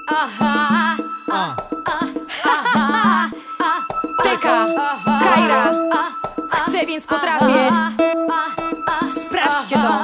Teka, Kaira, chcę, więc potrafię. Sprawdźcie to.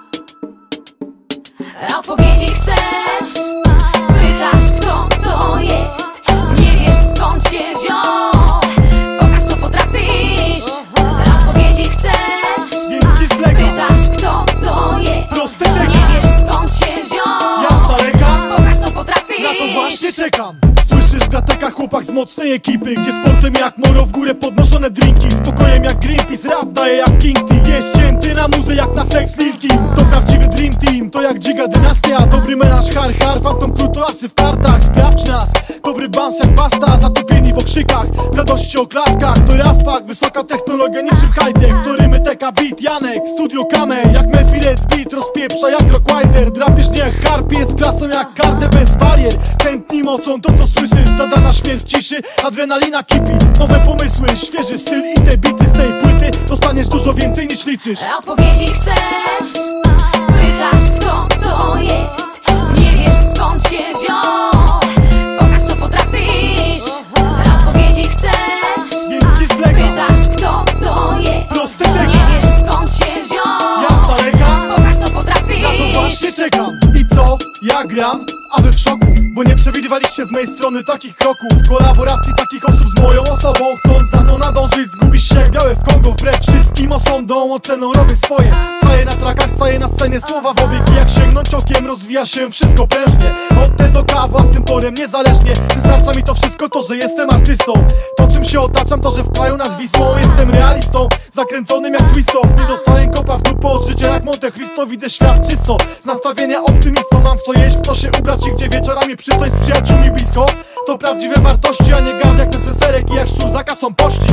Odpowiedzi chcesz, pytasz, kto to jest. Nie wiesz, skąd się wziął. Pokaż, co potrafisz. Odpowiedzi chcesz, pytasz, kto to jest. Nie wiesz, skąd się wziął. Pokaż, co potrafisz. Na to właśnie czekam. Słyszysz, Gateka, chłopak z mocnej ekipy, gdzie sportem jak moro w górę podnoszone drinki, spokojem jak Greenpeace, rap daje jak King T. Jest cięty na muzę jak na Sex Lil Kim. To prawdziwy Dream Team, to jak Giga Dynastia. Dobry menaż, har, fantom kruto, asy w kartach. Sprawdź nas, dobry bans jak Basta. Zatopieni w okrzykach, w radości oklaskach. To Rafpak, wysoka technologia niczym high-tech. To rymy Teka Beat, Janek, studio Kame. Jak Mefiret Beat, rozpieprza jak Rockwider. Drapiesz nie jak harp, jest klasą jak kartę bez barier. Tętni mocą to, co słyszysz, zadana śmierć ciszy. Adrenalina kipi, nowe pomysły, świeży styl i te bity z tej płyty. Dostaniesz dużo więcej niż liczysz. Odpowiedzi chcesz, pytasz, kto to jest. Nie wiesz, skąd się wziął. Pokaż, co potrafisz. Odpowiedzi chcesz, pytasz, kto to jest. Nie wiesz, skąd się wziął. Pokaż, co potrafisz. Na to właśnie czekam. I co? Ja gram, a wy w szoku, bo nie przewidywaliście z mojej strony takich kroków. Kolaboracji takich osób z moją osobą. Chcąc za mną nadążyć, zgubisz się jak białe w Kongo. Wbrew wszystkim osądom, oceną robię swoje. Staję na trakach, staję na scenie, słowa w obieg. Jak sięgnąć okiem, rozwija się wszystko prężnie. Od T do K, własnym porem, niezależnie. Wystarcza mi to wszystko, to że jestem artystą. To czym się otaczam, to że w kraju nad Wisłą jestem realistą, zakręconym jak Twistow. Nie dostałem kopa w dupę od życia jak Monte Cristo. Widzę świat czysto, z nastawienia optymistą. Mam w co jeść, w co się ubrać i gdzie wieczorami przystojść z przyjaciółmi blisko. To prawdziwe wartości, a nie gard jak neseserek i jak szczur za kasą poczci.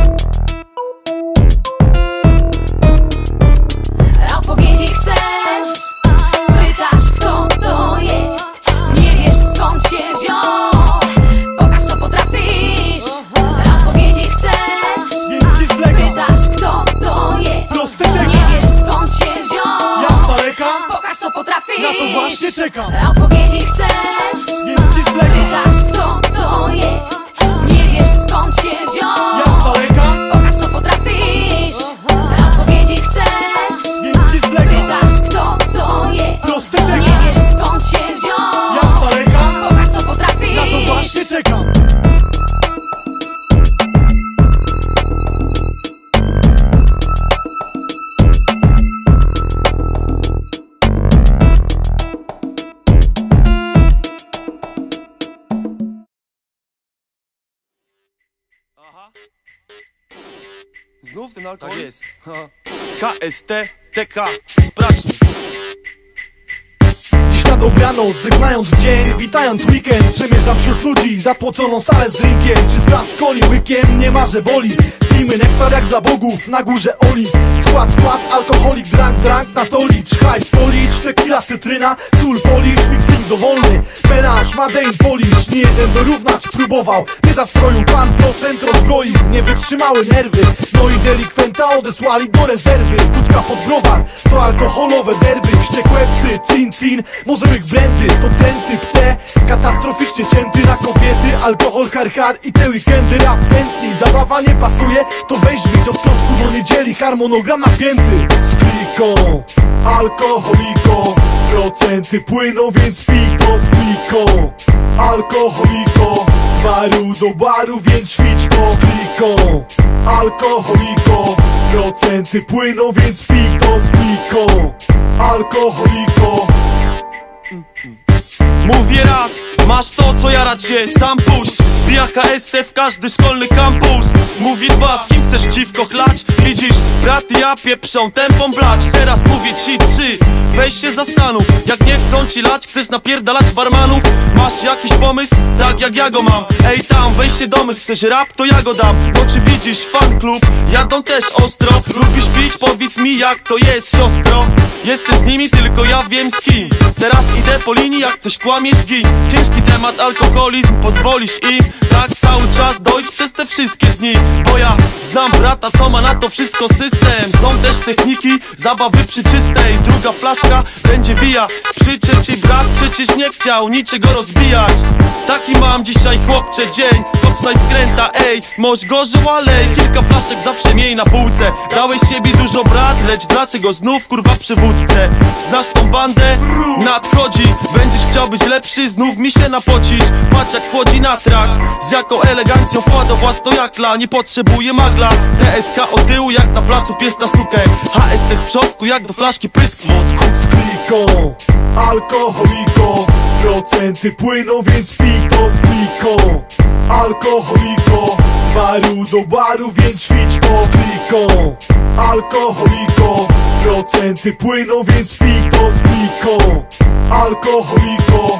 Odpowiedzi chcesz, pytasz, kto to jest. Nie wiesz, skąd się wziął. Pokaż, co potrafisz. Odpowiedzi chcesz, pytasz, kto to jest. Nie wiesz, skąd się wziął. Pokaż, co potrafisz. Na to właśnie czekam. Odpowiedzi chcesz, pytasz, kto to jest. Nie wiesz, skąd się wziął. Pokaż, co potrafisz. Odpowiedzi chcesz, pytasz, kto to jest. Nie wiesz, skąd się wziął. Pokaż, co potrafisz. Na to właśnie czekam. Znów ten alkohol? Tak jest. KST, TK, sprawdź. Dziś nad obranoc, żegnając dzień, witając weekend, przemierzam wśród ludzi zatłoczoną salę z drinkiem. Czysta z coli, łykiem nie ma, że boli. Pijmy nektar jak dla bogów, na górze oliw. Skład, alkoholik, drank na tolicz. Hajs, policz, tequila, cytryna, sól, polisz, mixing dowolny. Melanż, Madein, polisz, nie jeden dorównać próbował. Nie zastroił pan, procent rozbroił, nie wytrzymały nerwy. No i delikwenta odesłali do rezerwy. Wódka pod browar, to alkoholowe derby. Wściekłe psy, cin, może ich brandy. To ten typ T, katastroficznie cięty na kobiety. Alkohol, har i te weekendy. Rap tętni, zabawa nie pasuje, to weź wyjdź od piątku do niedzieli. Harmonogram napięty. Z kliką, alkoholiko, procenty płyną, więc pij to z kliką. Alkoholiko, z baru do baru, więc ćwicz to z kliką. Alkoholiko, procenty płyną, więc pij to z kliką. Alkoholiko. Mówię raz, masz to, co jarać się, sam puść. Wbija KST w każdy szkolny kampus. Mówi dwa, z kim chcesz dziwko chlać? Widzisz, brat i ja pieprzą tempą blać. Teraz mówię ci trzy, weź się zastanów. Jak nie chcą ci lać, chcesz napierdalać barmanów? Masz jakiś pomysł? Tak jak ja go mam. Ej tam, weź się domysł, chcesz rap? To ja go dam. No czy widzisz, fan klub, jadą też ostro. Lubisz pić? Powiedz mi jak to jest, siostro. Jestem z nimi, tylko ja wiem z kim. Teraz idę po linii, jak coś kłamiesz, gin. Ciężki temat, alkoholizm, pozwolisz im Tak cały czas dojść przez te wszystkie dni, bo ja znam brata, co ma na to wszystko system. Są też techniki zabawy przy czystej. Druga flaszka będzie wija. Przy trzeciej brat przecież nie chciał niczego rozbijać. Taki mam dzisiaj chłopcze dzień, kopsa i skręta, ej. Moż gorzył, ale kilka flaszek zawsze miej na półce. Dałeś siebie dużo brat, lecz dlaczego znów kurwa przywódcę? Znasz tą bandę? Nadchodzi. Będziesz chciał być lepszy, znów mi się napocisz. Patrz jak wchodzi na trak, z jaką elegancją wkłada włas to jakla. Nie potrzebuje magla, TSK od tyłu jak na placu pies na sukę. HST z przodku jak do flaszki pysk. Wodku z kliką, alkoholiko, procenty płyną, więc pij to z kliką. Alkoholiko, z baru do baru, więc ćwicz to z kliką. Alkoholiko, procenty płyną, więc pij to z kliką. Alkoholiko.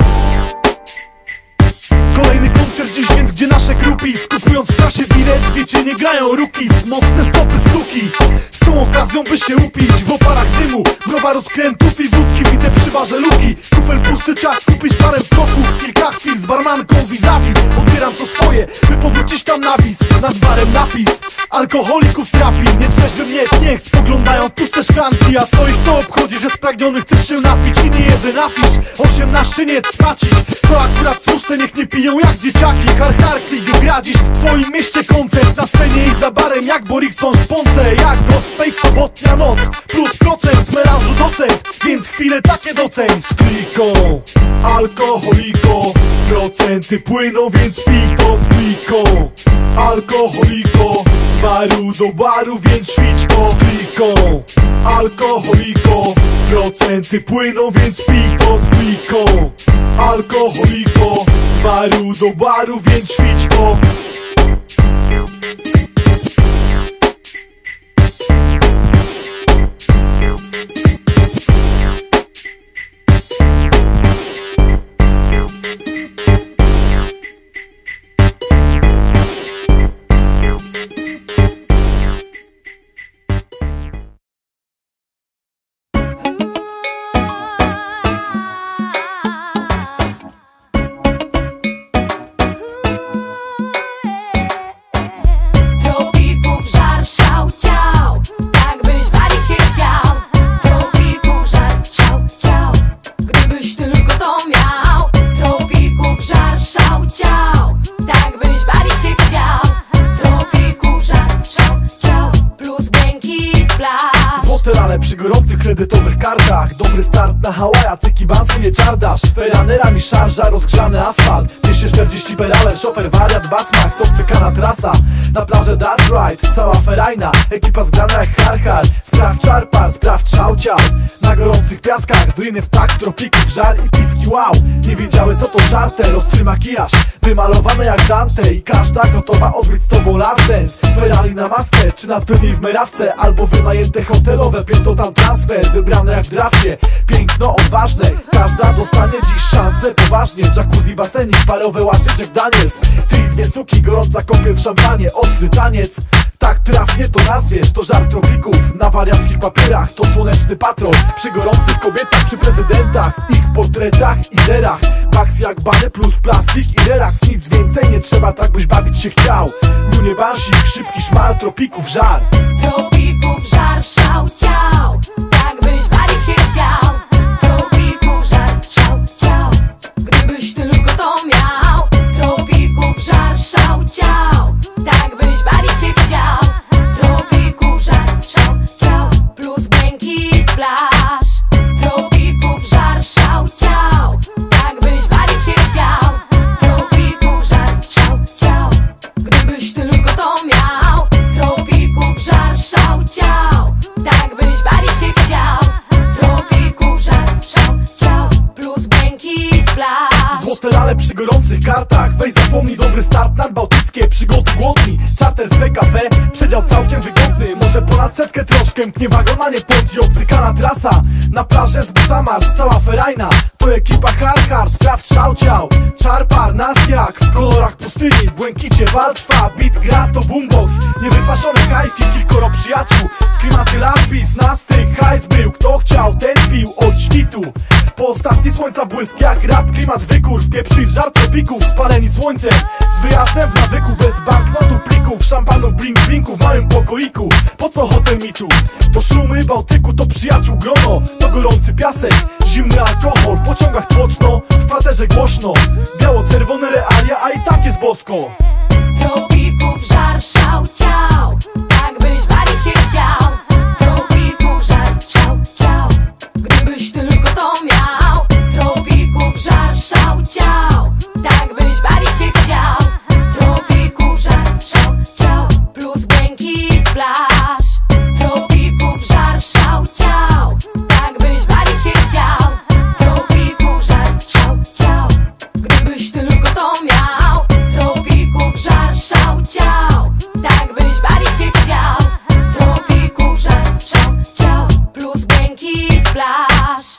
Kolejny koncert dziś, więc gdzie nasze grupy? Skupując w kasie bilet, wiecie, nie grają rookies. Mocne stopy stuki są okazją, by się upić w oparach dymu, mrowa rozkrętów i wódki. Widzę przy barze luki, kufel pusty, czas kupić parę kroków. Kilka chwil z barmanką vis-a-vis. Odbieram co swoje, by powrócić tam napis. Nad barem napis, alkoholików trapi. Nietrzeźwy mnie niech spoglądają w puste szklanki. A co ich to obchodzi, że spragnionych chcesz się napić? I nie jeden afisz, 18 nie spacić. To akurat słuszne, niech nie piją jak dzieciaki. Harkarki, gra dziś w twoim mieście koncert. Na scenie i za barem jak Borikson szponce. Jak Ghostface, sobotnia noc, plus procent, melanżu docent. Więc chwile takie doceń. Z kliką, alkoholiko, procenty płyną, więc pij to z kliką. Alkoholiko, z baru do baru, więc ćwicz to z kliką. Alkoholiko, procenty płyną, więc pij to z kliką. Alkoholiko, z baru do baru, więc ćwicz to. Przy gorących kredytowych kartach, dobry start na Hawaja, cyki bansu nie czardasz. Feranerami szarża, rozgrzany asfalt, 240 perale, szofer wariat, basmach, sobcykana trasa. Na plaży that's right, cała ferajna, ekipa zgrana jak har-har. Sprawdź czarpar, sprawdź szałciał. Na gorących piaskach, driny w takt, tropików żar i piski wow. Nie wiedziały co to czarter, ostry makijaż, wymalowane jak Dante. I każda gotowa odbyć z tobą last dance. Ferrari na masce, czy na tylnej w merawce, albo wynajęte hotelowe, pięto tam transfer. Wybrane jak w drafcie, piękno odważne. Każda dostanie dziś szansę poważnie. Jacuzzi, basenik, parowe łazie Jack Daniels. Ty i dwie suki, gorąca kąpiel w szampanie. Ostry taniec, tak trafnie to nazwiesz. To żart tropików na wariackich papierach. To słoneczny patrol przy gorących kobietach, przy prezydentach, ich portretach i zerach. Max jak bany plus plastik i relaks. Nic więcej nie trzeba, tak byś bawić się chciał. Lunie bansik, szybki szmal, tropików żar. Tropików żar, szał, ciał. Tak byś bawić się chciał. Tropików żar, szał, ciał. Gdybyś tylko to miał. Tropików żar, szał, ciał. Tak byś bawić się chciał. Tropików żar, szał, ciał. Plus błękit plaż. Tropików żar, szał, ciał. Tak byś bawić się chciał. Tropików żar, szał, ciał. Gdybyś tylko to miał. Tropików żar, szał, ciał. Tak byś bawić się chciał. Tropików żar, szał, ciał. Plus błękit plaż. Złote lale przy gorących kartach. Weź zapomnij, dobry start nadbałtyckie. Przygody głodni, czarter w PKP. Przedział całkiem wygodny, może ponad setkę troszkę. Mknie wagona, nie pądzi, obcykana trasa. Na plażę z buta marsz, cała ferajna. to ekipa hard, sprawdź ciał. Czarpar nas jak w kolorach pustyni, błękicie bal trwa, beat gra to boombox. Niewypaszone kajfi, kilkoro przyjaciół, w klimacie lapis, na styk, hajs był. Kto chciał, ten pił od świtu. Po ostatni słońca błysk jak rap, klimat wykurw, pieprzyć żart tropików, spaleni słońcem, z wyjazdem w nawyku, bez banknotu plików, szampanów, blink-blinków w małym pokoiku. Po co hotel miczu? To szumy Bałtyku, to przyjaciół grono, to gorący piasek, zimny alkohol, w pociągach tłoczno, w kwaterze głośno, biało-czerwone realia, a i tak jest bosko. Tropików żar, szał, ciał, tak byś bawić się chciał. Tropików żar, szał, ciał, gdybyś tylko to miał. Tropików żar, szał, ciał, tak byś bawić się chciał. Tropików żar, szał, ciał, plus błękit plaż. Tropików żar, szał, ciał, tak byś bawić się chciał. Tropików żar, szał, ciał, gdybyś tylko to miał. Tropików żar, szał, ciał, tak byś bawić się chciał. Tropików żar, szał, ciał, plus błękit plaż.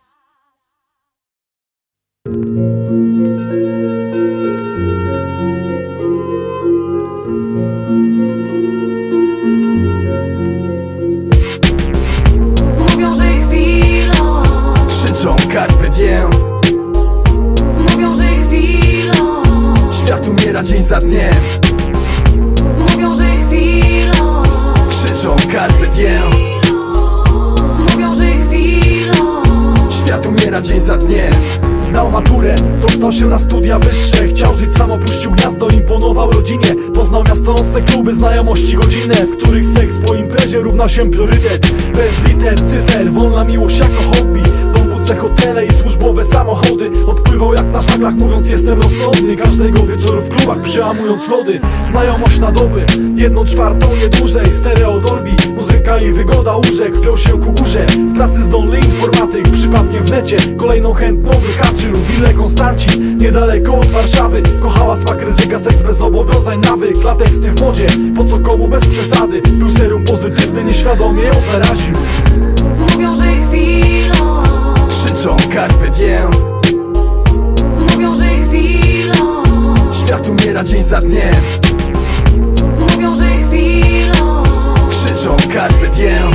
Mówią, że chwilą, Krzyczą carpe diem, mówią, że chwilą, świat umiera dzień za dniem. mówią, że chwilą, Krzyczą carpe diem, mówią, że chwilą. świat umiera dzień za dniem. Znał maturę, dostał się na studia wyższe, chciał żyć sam, opuścił gniazdo, imponował rodzinie. Poznał miasto, nocne kluby, znajomości godzinne, w których seks po imprezie równa się priorytet. Bez liter, cyfer, wolna miłość jako hobby, dowódce, hotele i służbowe samochody. Odpływał jak na żaglach, mówiąc jestem rozsądny, każdego wieczoru w klubach przełamując lody. Znajomość na doby, 1/4 nie dłużej, stereo Dolby, muzyka i wygoda łóżek, wpiął się ku górze. W pracy zdolny informatyk, przypadkiem w necie kolejną chętną wyhaczył. Willę Konstancin, niedaleko od Warszawy. Kochała smak ryzyka, seks bez zobowiązań, nawyk, lateks nie w modzie, po co komu bez przesady. Był serum pozytywny, nieświadomie ją zaraził. Mówią, że chwilą, Krzyczą carpe diem, mówią, że chwilą, świat umiera dzień za dniem. mówią, że chwilą, Krzyczą carpe diem,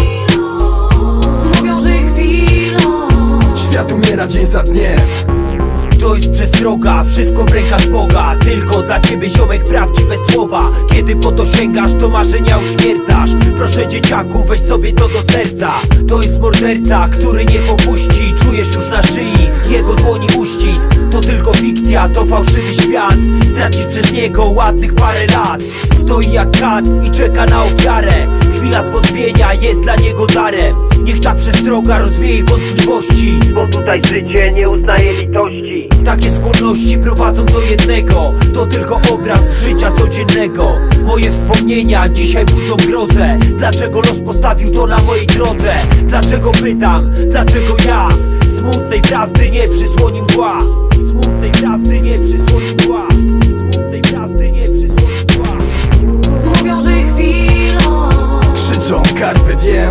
mówią, że chwilą. świat umiera dzień za dniem. To jest przestroga, wszystko w rękach Boga. Tylko dla ciebie ziomek prawdziwe słowa. Kiedy po to sięgasz, to marzenia uśmiercasz. Proszę dzieciaku, weź sobie to do serca. To jest morderca, który nie popuści. Czujesz już na szyi jego dłoni uścisk. To tylko fikcja, to fałszywy świat. Stracisz przez niego ładnych parę lat. Stoi jak kat i czeka na ofiarę. Chwila zwątpienia jest dla niego darem. Niech ta przestroga rozwieje wątpliwości, bo tutaj życie nie uznaje litości. Takie skłonności prowadzą do jednego, to tylko obraz z życia codziennego. Moje wspomnienia dzisiaj budzą grozę. Dlaczego los postawił to na mojej drodze? Dlaczego pytam, dlaczego ja? Smutnej prawdy nie przysłoni mgła. Smutnej prawdy nie przysłoni mgła. Smutnej prawdy nie przysłoni mgła. Mówią, że chwilą, Krzyczą carpe diem,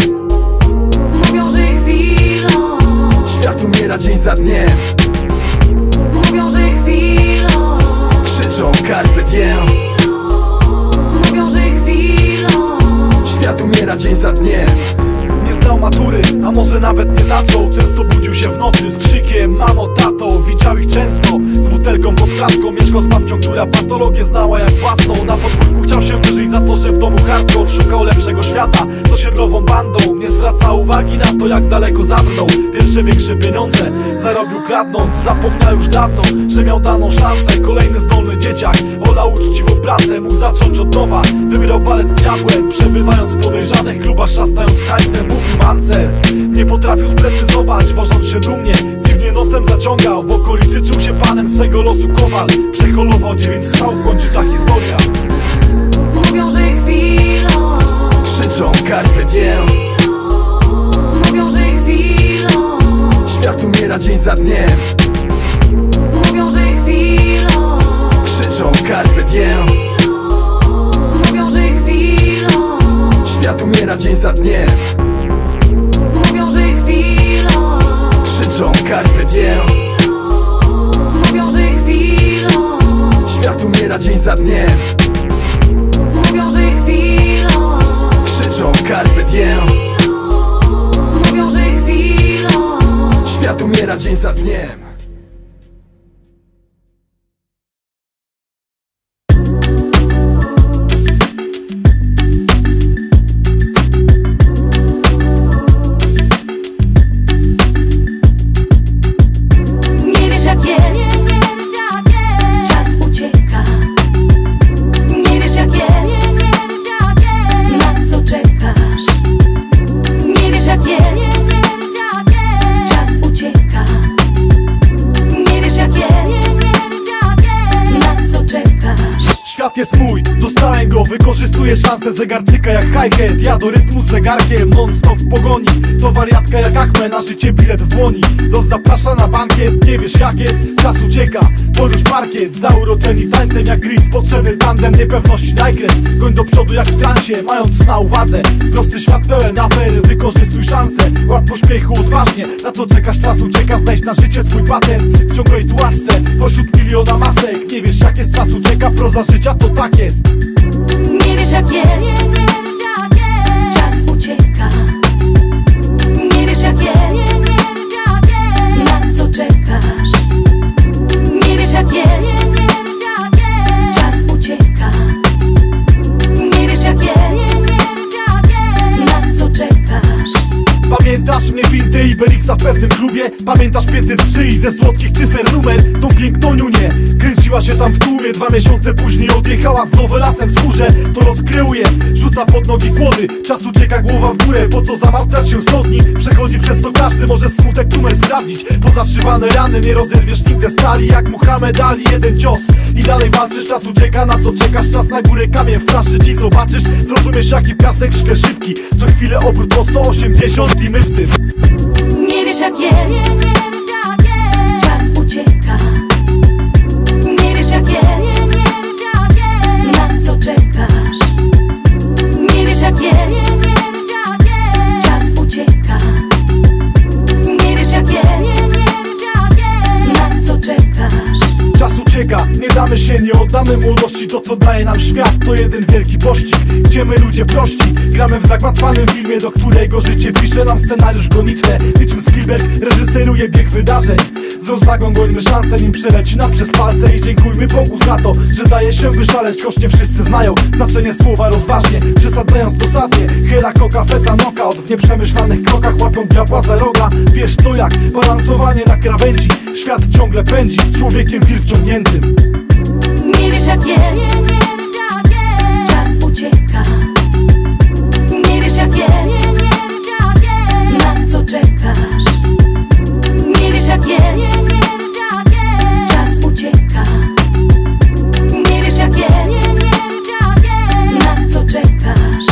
mówią, że chwilą, świat umiera dzień za dniem. mówią, że chwilą, Krzyczą carpe diem, mówią, że chwilą. świat umiera dzień za dniem. Nie znał matury, a może nawet nie zaczął. Często budził się w nocy z krzykiem mamo, tato. Widział ich często z butelką pod klatką. Mieszkał z babcią, która patologię znała jak własną. Na podwórku chciał się wyżyć za to, że w domu hardcore. Szukał lepszego świata z osiedlową bandą. Nie zwraca uwagi na to, jak daleko zabrnął. Pierwsze większe pieniądze zarobił kradnąc. Zapomniał już dawno, że miał daną szansę. Kolejny zdolny dzieciak olał uczciwą pracę. Mógł zacząć od nowa, wybierał balet z diabłem. Przebywając w podejrzanych klubach, szastając hajsem. Mówił mancer, nie potrafił sprecyzować. Wożąc się dumnie, dziwnie nosem zaciągał. W okolicy czuł się panem swego losu kowal. Przeholował 9 strzałów, kończy ta historia. Mówią, że chwilą, Krzyczą carpe diem, mówią, że chwilą, świat umiera dzień za dniem. mówią, że chwilą, Krzyczą carpe diem, mówią, że chwilą, świat umiera dzień za dniem. mówią, że chwilą, Krzyczą Krzyczą carpe diem, mówią, że chwilą, świat umiera dzień za dniem. mówią, że chwilą, Krzyczą carpe diem, mówią, że chwilą. świat umiera dzień za dniem. Nie wiesz jak jest, czas ucieka. Nie wiesz jak jest, na co czekasz. Nie wiesz jak jest, czas ucieka. Nie wiesz jak jest, na co czekasz. Świat jest mój, dostałem go, wykorzystuję szansę. Zegar tyka jak hi-hat, ja do rytmu z zegarkiem non-stop w pogoni. To wariatka jak Achme, na życie bilet w dłoni. Los zaprasza na bankiet, nie wiesz jak jest, czas ucieka. Porusz parkiet, zauroczeni tańcem jak Gris. Potrzebny tandem, niepewności najkres. Goń do przodu jak w transie, mając na uwadze prosty świat pełen afer, wykorzystuj szansę. Łap pośpiechu odważnie, na co czekasz, czas ucieka. Znajdź na życie swój patent w ciągłej tułaczce, pośród miliona masek. Nie wiesz jak jest, czas ucieka, proza życia to tak jest. Nie wiesz jak jest, czas ucieka. Nie wiesz jak jest, na co czekasz. Nie wiesz jak jest, czas ucieka. Nie wiesz jak jest, na co czekasz. Pamiętasz mnie windy Iberixa w pewnym klubie? Pamiętasz pięty 3 i ze słodkich cyfer numer? Tą piękną niunię kręciła się tam w tłumie. 2 miesiące później odjechała z nowelasem w skórze. To rozkreuje, rzuca pod nogi kłody. Czas ucieka, głowa w górę, po co zamartwiać się 100 dni? Przechodzi przez to każdy, może smutek numer sprawdzić. Pozaszywane rany, nie rozerwiesz nic ze stali. Jak Muhammed Ali, jeden cios i dalej walczysz. Czas ucieka, na co czekasz? Czas na górę, kamień w flaszy ci zobaczysz. Zrozumiesz jaki piasek, szkę szybki. Co chwilę obrót o 180 i my w tym. Nie wiesz jak jest, czas ucieka. Nie wiesz jak jest, na co czekasz. Nie wiesz jak jest, czas ucieka. Nie wiesz jak jest, na co czekasz. Czas ucieka, nie damy się, nie oddamy młodości. To co daje nam świat to jeden wielki pościg, gdzie my ludzie prości gramy w zagmatwanym filmie, do którego życie pisze nam scenariusz gonitwę. Niczym Spielberg reżyseruje bieg wydarzeń. Z rozwagą gońmy szansę, nim przeleci nam przez palce. I dziękujmy Bogu za to, że daje się wyszaleć. Choć nie wszyscy znają znaczenie słowa rozważnie, przesadzając dosadnie. Hera, koka, feta, knockout. W nieprzemyślanych krokach łapią diabła za roga. Wiesz to jak balansowanie na krawędzi. Świat ciągle pędzi z człowiekiem wir wciągniętym. Nie wiesz jak jest, czas ucieka. Nie wiesz jak jest, na co czekasz. Nie wiesz jak jest, czas ucieka. Nie wiesz jak jest, na co czekasz.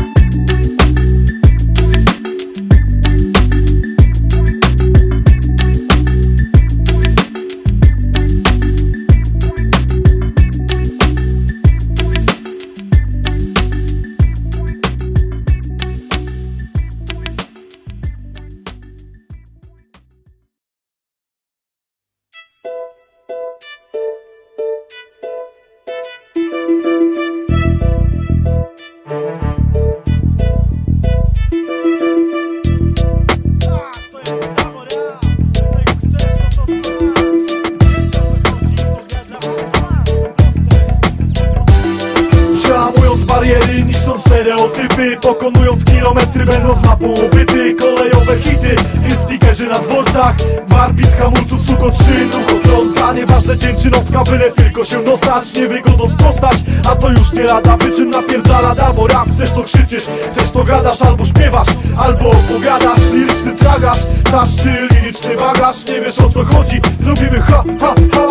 Bariery, niszcząc stereotypy, pokonując kilometry, będąc na półbyty. Kolejowe hity, speakerzy na dworcach, warpis hamulców, stukot szyn, ruch otrąca. Nieważne dzień czy nocka, byle tylko się dostać, niewygodą sprostać, a to już nie lada. Wyczyn napierdala, da, bo rap chcesz to krzyczysz, chcesz to gadasz, albo śpiewasz, albo opowiadasz. Liryczny tragarz, dasz czy liryczny bagaż, nie wiesz o co chodzi. Zrobimy hałas, czasem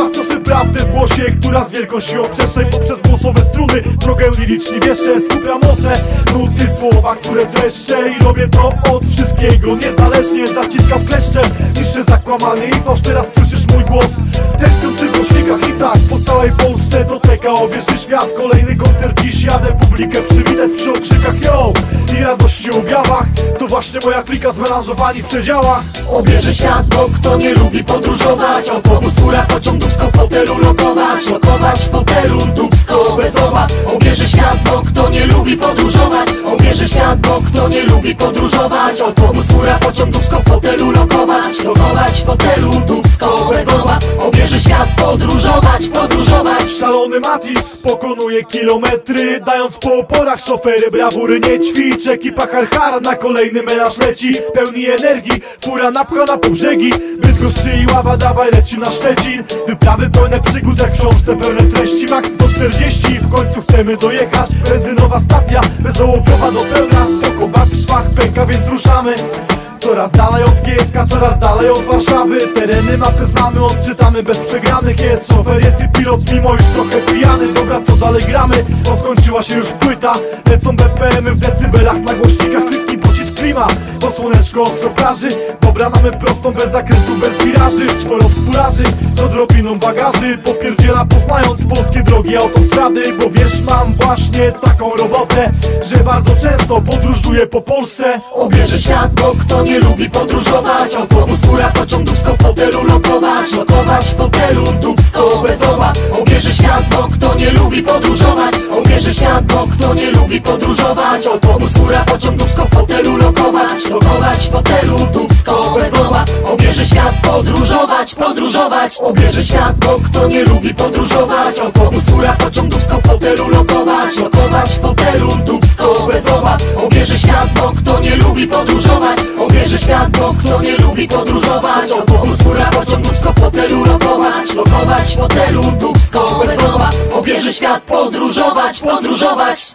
prawdę w głosie, która z wielką siłą przestrzeń poprzez głosowe struny drogę lirycznie wieszczę, skupia moce, nuty, słowa, które dreszcze i robię to od wszystkiego niezależnie, zaciskam kleszcze, niszczę zakłamany i fałsz, teraz słyszysz mój głos tętniący w głośnikach i tak po całej Polsce dotyka obieży świat. Kolejny koncert dziś, jadę publikę przywitać przy okrzykach yo i radości o objawach. To właśnie moja klika zmelanżowani w przedziałach. Obierze świat, bo kto nie lubi podróżować, autobus, fura, pociąg, dubsko w fotelu lokować, lokować w fotelu, dubsko bez obaw. Obierze świat, bo kto nie lubi podróżować, obierze świat, bo kto nie lubi podróżować, autobus, fura, pociąg, dubsko w fotelu lokować, lokować w fotelu, dubsko bez obaw. Obierze świat, podróżować, podróżować. Szalony Matis pokonuje kilometry, dając po oporach szofery brawury nie ćwicz. Ekipa Har na kolejny melanż leci, pełni energii, fura napchana po brzegi. Bydgoszczy i Ława, dawaj lecimy na Szczecin. Wyprawy pełne przygód jak w książce, pełne treści, max 140. W końcu chcemy dojechać, benzynowa stacja, bezołowiowa do pełna. Spoko, bak w szwach pęka, więc ruszamy. Coraz dalej od Gieska, coraz dalej od Warszawy. Tereny, mapy znamy, odczytamy bez przegranych. Jest szofer, jest i pilot, mimo już trochę pijany. Dobra, co dalej gramy? Bo skończyła się już płyta. Lecą BPM-y w decybelach, na głośnikach kliknij pocisk klima. Bo słoneczko ostro praży. Dobra, mamy prostą, bez zakrętu, bez wiraży. Czworo współraży, z odrobiną bagaży. Popierdziela poznając polskie drogi, autostrady. Bo wiesz, mam właśnie taką robotę, że bardzo często podróżuję po Polsce. Obierze świat, bo kto nie lubi podróżować, autobus, fura, pociąg, dubsko w fotelu lokować, lokować w fotelu, dubsko bez obaw. Obierze świat, bo kto nie lubi podróżować, obierze świat, bo kto nie lubi podróżować, autobus, fura, pociąg, dubsko w fotelu lokować, lokować w fotelu, dubsko bez obaw. Obierze świat, podróżować, podróżować. Obierze świat, bo kto nie lubi podróżować, autobus, fura, pociąg, dubsko w fotelu lokować, lokować w fotelu, dubsko bez obaw. Obierze świat, bo kto nie lubi podróżować, obierze świat, bo kto nie lubi podróżować, autobus, fura, pociąg, dubsko w fotelu lokować, lokować w fotelu, dubsko bez obaw. Obierze świat, podróżować, podróżować.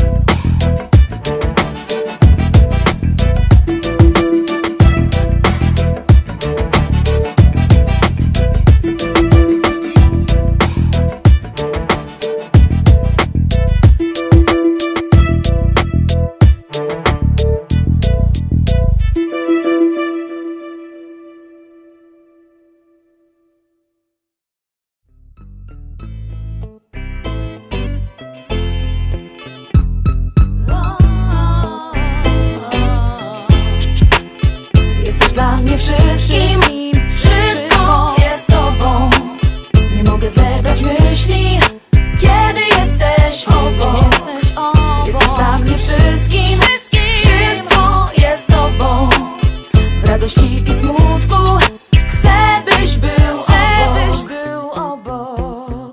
Dla mnie wszystkim, wszystko jest tobą. Nie mogę zebrać myśli, kiedy jesteś obok. Jesteś dla mnie wszystkim, wszystko jest tobą. W radości i smutku chcę, byś był obok.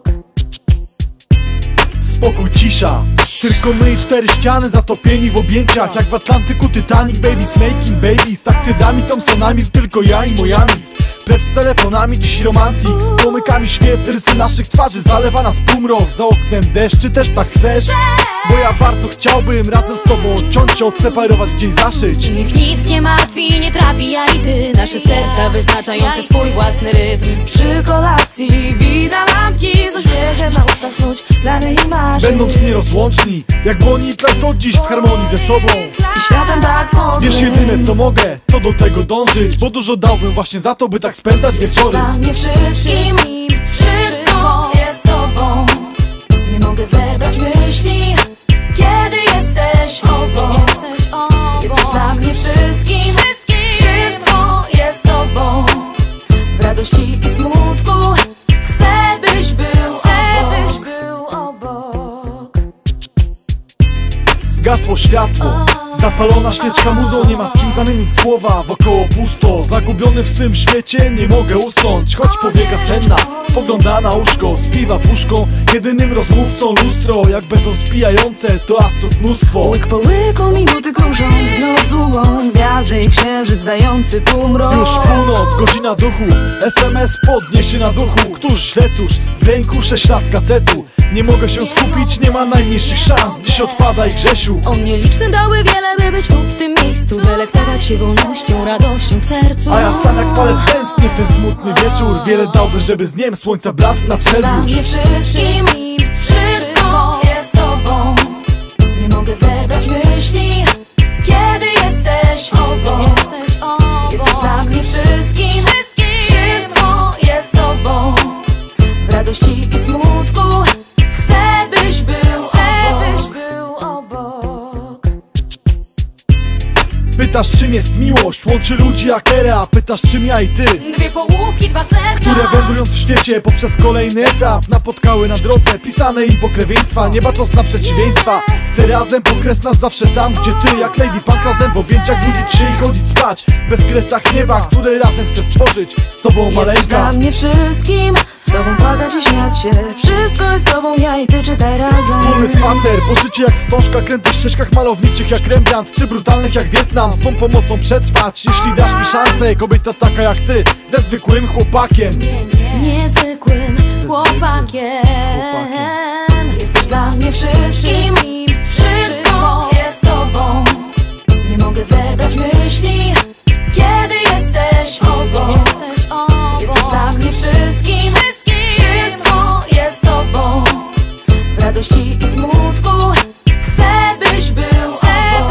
Spokój, cisza, tylko my i cztery ściany zatopieni w objęciach. Jak w Atlantyku Titanic, babies making babies. Taktydami, Thompsonami, tylko ja i Mojamis. Precz z telefonami, dziś romantik. Z płomykami świec, rysy naszych twarzy. Zalewa nas półmrok, za oknem deszcz. Czy też tak chcesz? Bo ja bardzo chciałbym razem z tobą odciąć się, odseparować, gdzieś zaszyć. Niech nic nie martwi, nie trapi, ja i ty. Nasze serca wyznaczające swój własny rytm. Przy kolacji wina lampki, z uśmiechem na ustach snuć plany i marzeń. Będąc nierozłączni, jak Bonnie i Clyde, to dziś w harmonii ze sobą i światem tak mądrym. Wiesz, jedyne co mogę, to do tego dążyć. Bo dużo dałbym właśnie za to, by tak spędzać wieczory. Dla mnie wszystkim, wszystko jest tobą. Nie mogę zebrać myśli, kiedy jesteś obok. Jesteś dla mnie wszystkim, wszystko jest tobą. W radości i smutku chcę, byś był obok. Zgasło światło, zapalona świeczka muzą, nie ma z kim zamienić słowa. Wokoło pusto, zagubiony w swym świecie, nie mogę usnąć. Choć powieka senna, spogląda na łóżko, spiwa puszką, jedynym rozmówcą lustro. Jak beton spijające, to astrów mnóstwo. Łyk po łyku minuty krążą, noc długą, gwiazdy i księżyc dający półmrok. Już północ, godzina duchów, SMS podniesie na duchu. Któż źle, cóż, w ręku 6 lat kacetu. Nie mogę się skupić, nie ma najmniejszych szans. Dziś odpadaj, Grzesiu. On nieliczny dały wiele byleby być tu w tym miejscu, delektować się wolnością, radością w sercu. A ja sam jak palec tęsknię w ten smutny wieczór. Wiele dałby, żeby z dniem słońca blask nadszedł Dla już. mnie wszystkim, wszystko jest tobą. Nie mogę zebrać myśli, kiedy jesteś obok. Jesteś dla mnie wszystkim, wszystko jest tobą. W radości i smutku chcę, byś był obok. Pytasz, czym jest miłość, łączy ludzi jak era. Pytasz, czym ja i ty, Dwie połówki, dwa serca, które wędrując w świecie poprzez kolejny etap napotkały na drodze pisane im pokrewieństwa, nie bacząc na przeciwieństwa. Chcę razem, pokres nas zawsze tam, gdzie ty, jak Lady Punk razem w objęciach budzić się i chodzić spać. Bez kresach nieba, które razem chcę stworzyć z tobą, Jesteś maleńka. dla mnie wszystkim, z tobą płakać i śmiać się. Wszystko jest z tobą, ja i ty, czytaj razem. Wspólny spacer, po życiu jak wstążka, krętych ścieżkach malowniczych jak Rembrandt, czy brutalnych jak Wietnam. Z twą pomocą przetrwać, jeśli dasz mi szansę. Kobieta taka jak ty, ze zwykłym chłopakiem. Niezwykłym chłopakiem. Jesteś dla mnie wszystkim, wszystko jest tobą. Nie mogę zebrać myśli, kiedy jesteś obok. Jesteś dla mnie wszystkim, wszystko jest tobą. W radości i smutku chcę, byś był obok.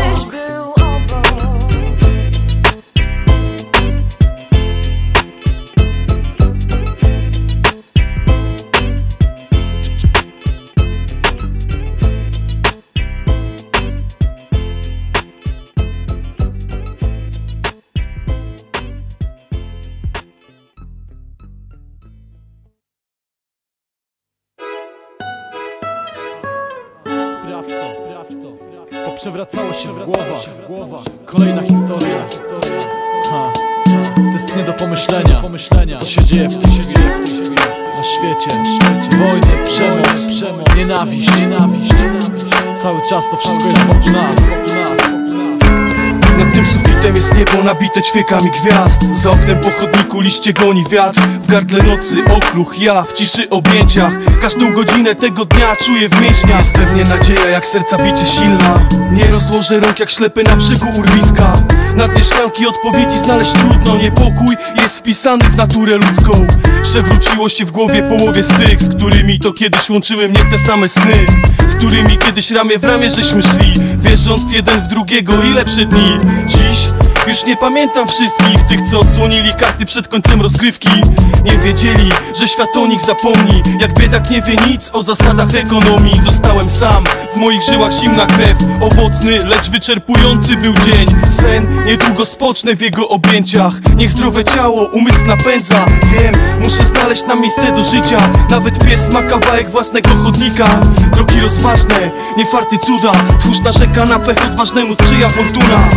Poprzewracało się w głowach. Kolejna historia. To jest nie do pomyślenia. To się dzieje w tym na świecie. Wojny, przemoc, nienawiść. Cały czas to wszystko jest wokół nas. Nad tym sufitem jest niebo nabite ćwiekami gwiazd. Za oknem po chodniku liście goni wiatr. W gardle nocy okruch, ja w ciszy objęciach. Każdą godzinę tego dnia czuję w mięśniach. Jest we mnie nadzieja jak serca bicie silna. Nie rozłożę rąk jak ślepy na brzegu urwiska. Na dnie szklanki odpowiedzi znaleźć trudno. Niepokój jest wpisany w naturę ludzką. Przewróciło się w głowie połowie z tych, z którymi to kiedyś łączyły mnie te same sny. Z którymi kiedyś ramię w ramię żeśmy szli, wierząc jeden w drugiego i lepsze dni. Dziś już nie pamiętam wszystkich tych, co odsłonili karty przed końcem rozgrywki. Nie wiedzieli, że świat o nich zapomni, jak biedak nie wie nic o zasadach ekonomii. Zostałem sam, w moich żyłach zimna krew. Owocny, lecz wyczerpujący był dzień. Sen, niedługo spocznę w jego objęciach. Niech zdrowe ciało, umysł napędza. Wiem, muszę znaleźć nam miejsce do życia. Nawet pies ma kawałek własnego chodnika. Drogi rozważne, nie farty cuda. Tchórz narzeka na pech, odważnemu sprzyja fortuna.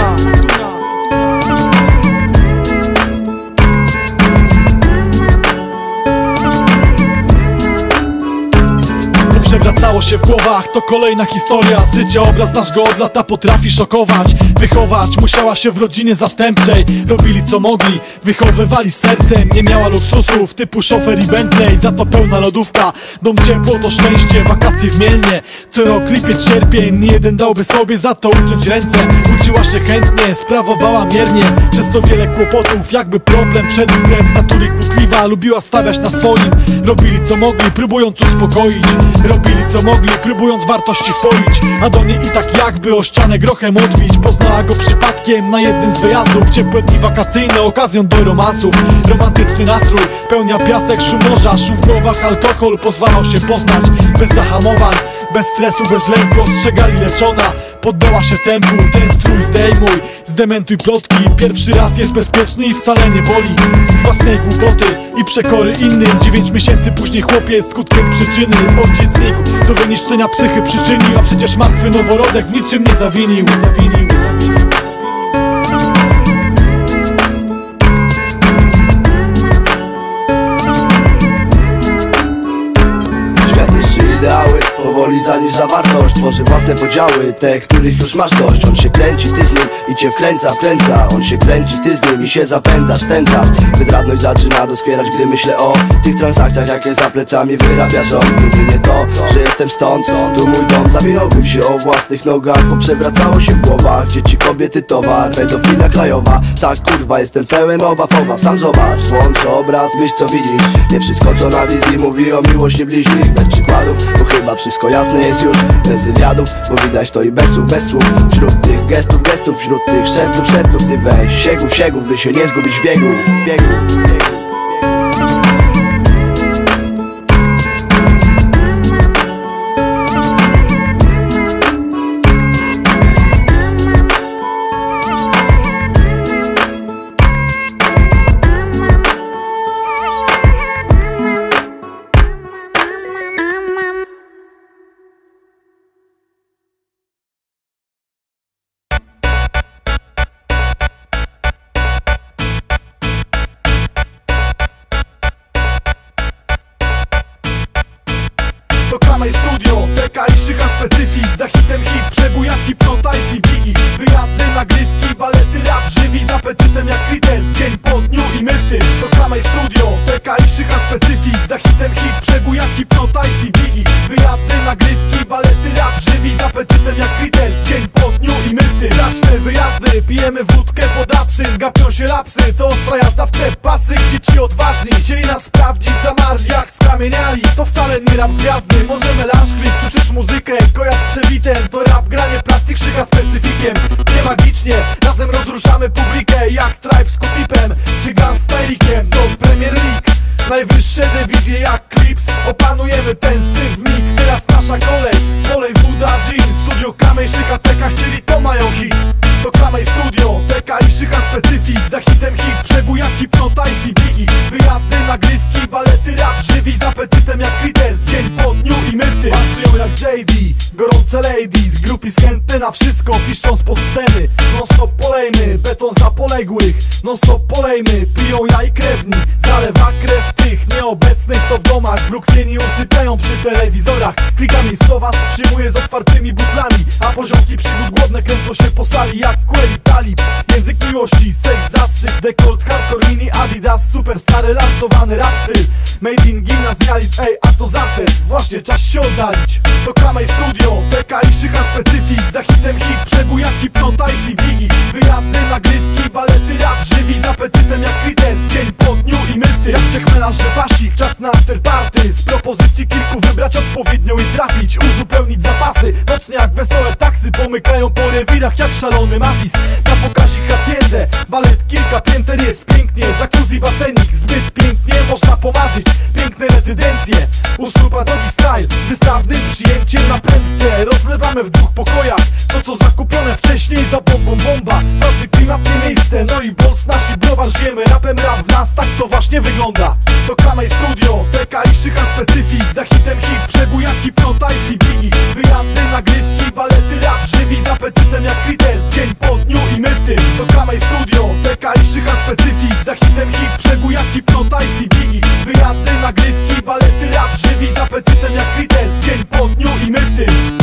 Przewracało się w głowach, to kolejna historia z życia. Obraz nasz go od lata potrafi szokować. Wychować musiała się w rodzinie zastępczej. Robili co mogli, wychowywali z sercem. Nie miała luksusów typu szofer i Bentley. Za to pełna lodówka, dom ciepło to szczęście. Wakacje w Mielnie, co rok lipiec, sierpień. Nie jeden dałby sobie za to uciąć ręce. Uczyła się chętnie, sprawowała miernie. Przez to wiele kłopotów, jakby problem szedł wbrew z natury kłótliwa. Lubiła stawiać na swoim. Robili co mogli, próbując uspokoić. Robili co mogli, próbując wartości wpoić. A do niej i tak jakby o ścianę grochem odbić. Poznała go przypadkiem na jednym z wyjazdów. Ciepłe dni wakacyjne, okazją do romansów. Romantyczny nastrój, pełnia piasek, szum morza. Szum w głowach, alkohol pozwalał się poznać. Bez zahamowań, bez stresu, bez lęku. Ostrzegali leczona, poddała się tempu. Ten strój zdejmuj, zdementuj plotki. Pierwszy raz jest bezpieczny i wcale nie boli. Z własnej głupoty i przekory innym. 9 miesięcy później chłopiec skutkiem przyczyny. Ojciec znikł, do wyniszczenia psychy przyczynił. A przecież martwy noworodek w niczym nie zawinił. Świat niszczy ideały, powoli zanieś niż zawartość. Tworzy własne podziały, te, których już masz dość. On się kręci, ty z nim i cię wkręca. On się kręci, ty z nim i się zapędzasz w ten czas. Bezradność zaczyna doskwierać, gdy myślę o tych transakcjach, jakie za plecami wyrabiasz on. Gdyby nie to, że jestem stąd, tu mój dom. Zawinąłbym się o własnych nogach, bo przewracało się w głowach. Dzieci, kobiety, towar, pedofilia krajowa. Tak kurwa, jestem pełen obaw. Sam zobacz, włącz obraz, myśl co widzisz. Nie wszystko co na wizji mówi o miłości bliźnich. Bez przykładów, bo chyba wszystko jasne jest już. Bez wywiadów, bo widać to i bez słów. Wśród tych gestów, wśród tych szeptów, ty weź siegów, by się nie zgubić w biegu. Kamej Studio, TK i Szycha specyfik. Za hitem hit, przebój jak Hypnotize i Biggie. Wyjazdy, nagrywki, balety, rap żywi z apetytem jak Critter. Dzień po dniu i my w tym. To Kamej Studio, TK i Szycha specyfik. Za hitem hit, przebój jak Hypnotize i Biggie. Wyjazdy, nagrywki, balety, rap żywi z apetytem jak Critter. Dzień po dniu i my w tym. Straszne wyjazdy, pijemy wódkę pod absynt. Gapią się rapsy, to ostra jazda w czep pasy. Gdzie ci odważni chcieli nas sprawdzić, zamarli jak skamieniali. To wcale nie rap gwiazdy, może melanż klik, słyszysz muzykę, kojarz przebitem. To rap, granie, plastik, Szycha specyfikiem. Nie magicznie, razem rozruszamy publikę. Jak Tribe z Q-Tipem, czy Guns z Tyrikiem. To Premier League, najwyższe dywizje jak Clips. Opanujemy ten syf mig, teraz nasza kolej Wuda Jean, Studio Kamej, Szycha, TK chcieli, to mają hit. To Kamej Studio, TK i Szycha specyfik. Za hitem hit, przebój jak Hypnotize i Biggie. Wyjazdy, nagrywki, balety, rap żywi z apetytem jak Critter. Dzień po dniu i my w tym. Pasują jak JD, gorące ladies. Grupy chętne na wszystko, piszczą spod sceny. Non stop polejmy, beton za poległych. Non stop polejmy, piją ja i krewni. Zalewa krew tych nieobecnych, co w domach brukwieni usypiają przy telewizorach. Klikam jej słowa, przyjmuję z otwartymi butlami. A poziomki przygód głodne kręcą się po sali jak Quelli Talib. Język miłości, seks, zastrzyk, dekolt, hardcore, mini, Adidas, super stary, lansowany rap styl. Made in gimnazjalist, ej, a co za ten? Właśnie czas się oddalić. To Kamej Studio, TK i Szycha specyfik. Za hitem hit, przebój jak Hypnotize i Biggie. Wyjazdy, nagrywki, balety, rap żywi z apetytem jak Critter. Dzień po dniu i my w tym. Jak czechmelarz wypasik, czas na afterparty. Z propozycji kilku wybrać odpowiednią i trafić. Uzupełnić zapasy, nocnie jak wesołe taksy. Pomykają po rewirach jak szalony mafis. Na pokazik haciendę, balet kilka pięter, jest pięknie. Jacuzzi, basenik, zbyt pięknie można pomarzyć. Piękne rezydencje, usługa Doggy Style. Z wystawnym przyjęciem na prędce. Rozlewamy w dwóch pokojach to co zakupione wcześniej za bombą bomba. Ważny klimatne miejsce, no i boss nasi browar. Żyjemy rapem, rap w nas, tak to właśnie wygląda. To Kamej Studio, TK i Szycha specyfik. Za hitem hit, przebój jak Hypnotize i Biggie. Wyjazdy, nagrywki, balety, rap żywi z apetytem jak Critter. Dzień po dniu i my w tym. To Kamej Studio, TK i Szycha specyfik. Za hitem hit, przebój jak Hypnotize i Biggie. Wyjazdy, nagrywki, balety, rap żywi z apetytem jak Critter. Dzień po dniu i my w tym.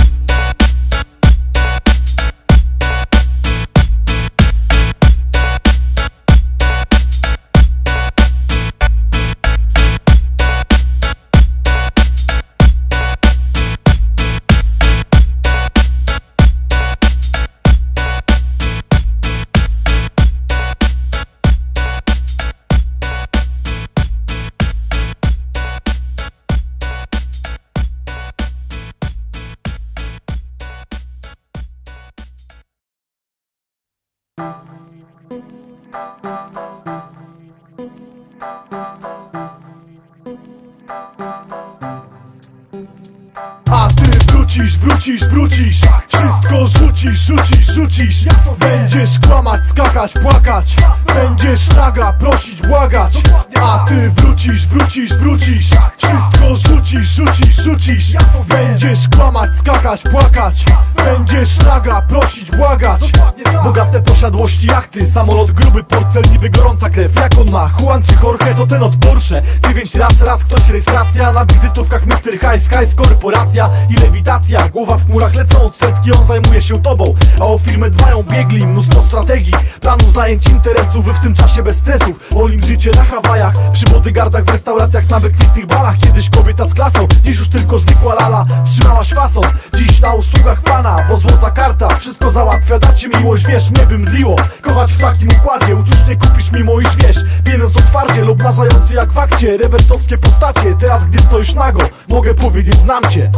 A ty wrócisz, wszystko rzucisz. Będziesz kłamać, skakać, płakać. Będziesz naga, prosić, błagać. A ty wrócisz, wszystko rzucisz Będziesz kłamać, skakać, płakać Będziesz naga, prosić, błagać Bogate posiadłości, jachty, samolot gruby, portfel, niby gorąca krew. Jak on ma? Juan czy Jorge, to ten od Porsche. 9 raz ktoś rejestracja. Na wizytówkach Mr. High, korporacja i lewitacja. Głowa w chmurach, lecą odsetki, on zajmuje się tobą. A o firmę dbają biegli, mnóstwo strategii, planów, zajęć, interesów. Wy w tym czasie bez stresów, olim życie na Hawajach, przy bodygardach, w restauracjach, na wykwintnych balach. Kiedyś kobieta z klasą, dziś już tylko zwykła lala. Trzymałaś fason, dziś na usługach pana, bo złota karta wszystko załatwia. Dacie miłość, wiesz, mnie by mdliło kochać w takim układzie. Uczuć nie kupisz mimo iż wiesz, pieniądz otwarcie lub narzający jak w akcie. Rewersowskie postacie, teraz gdy stoisz nago, mogę powiedzieć, znam cię.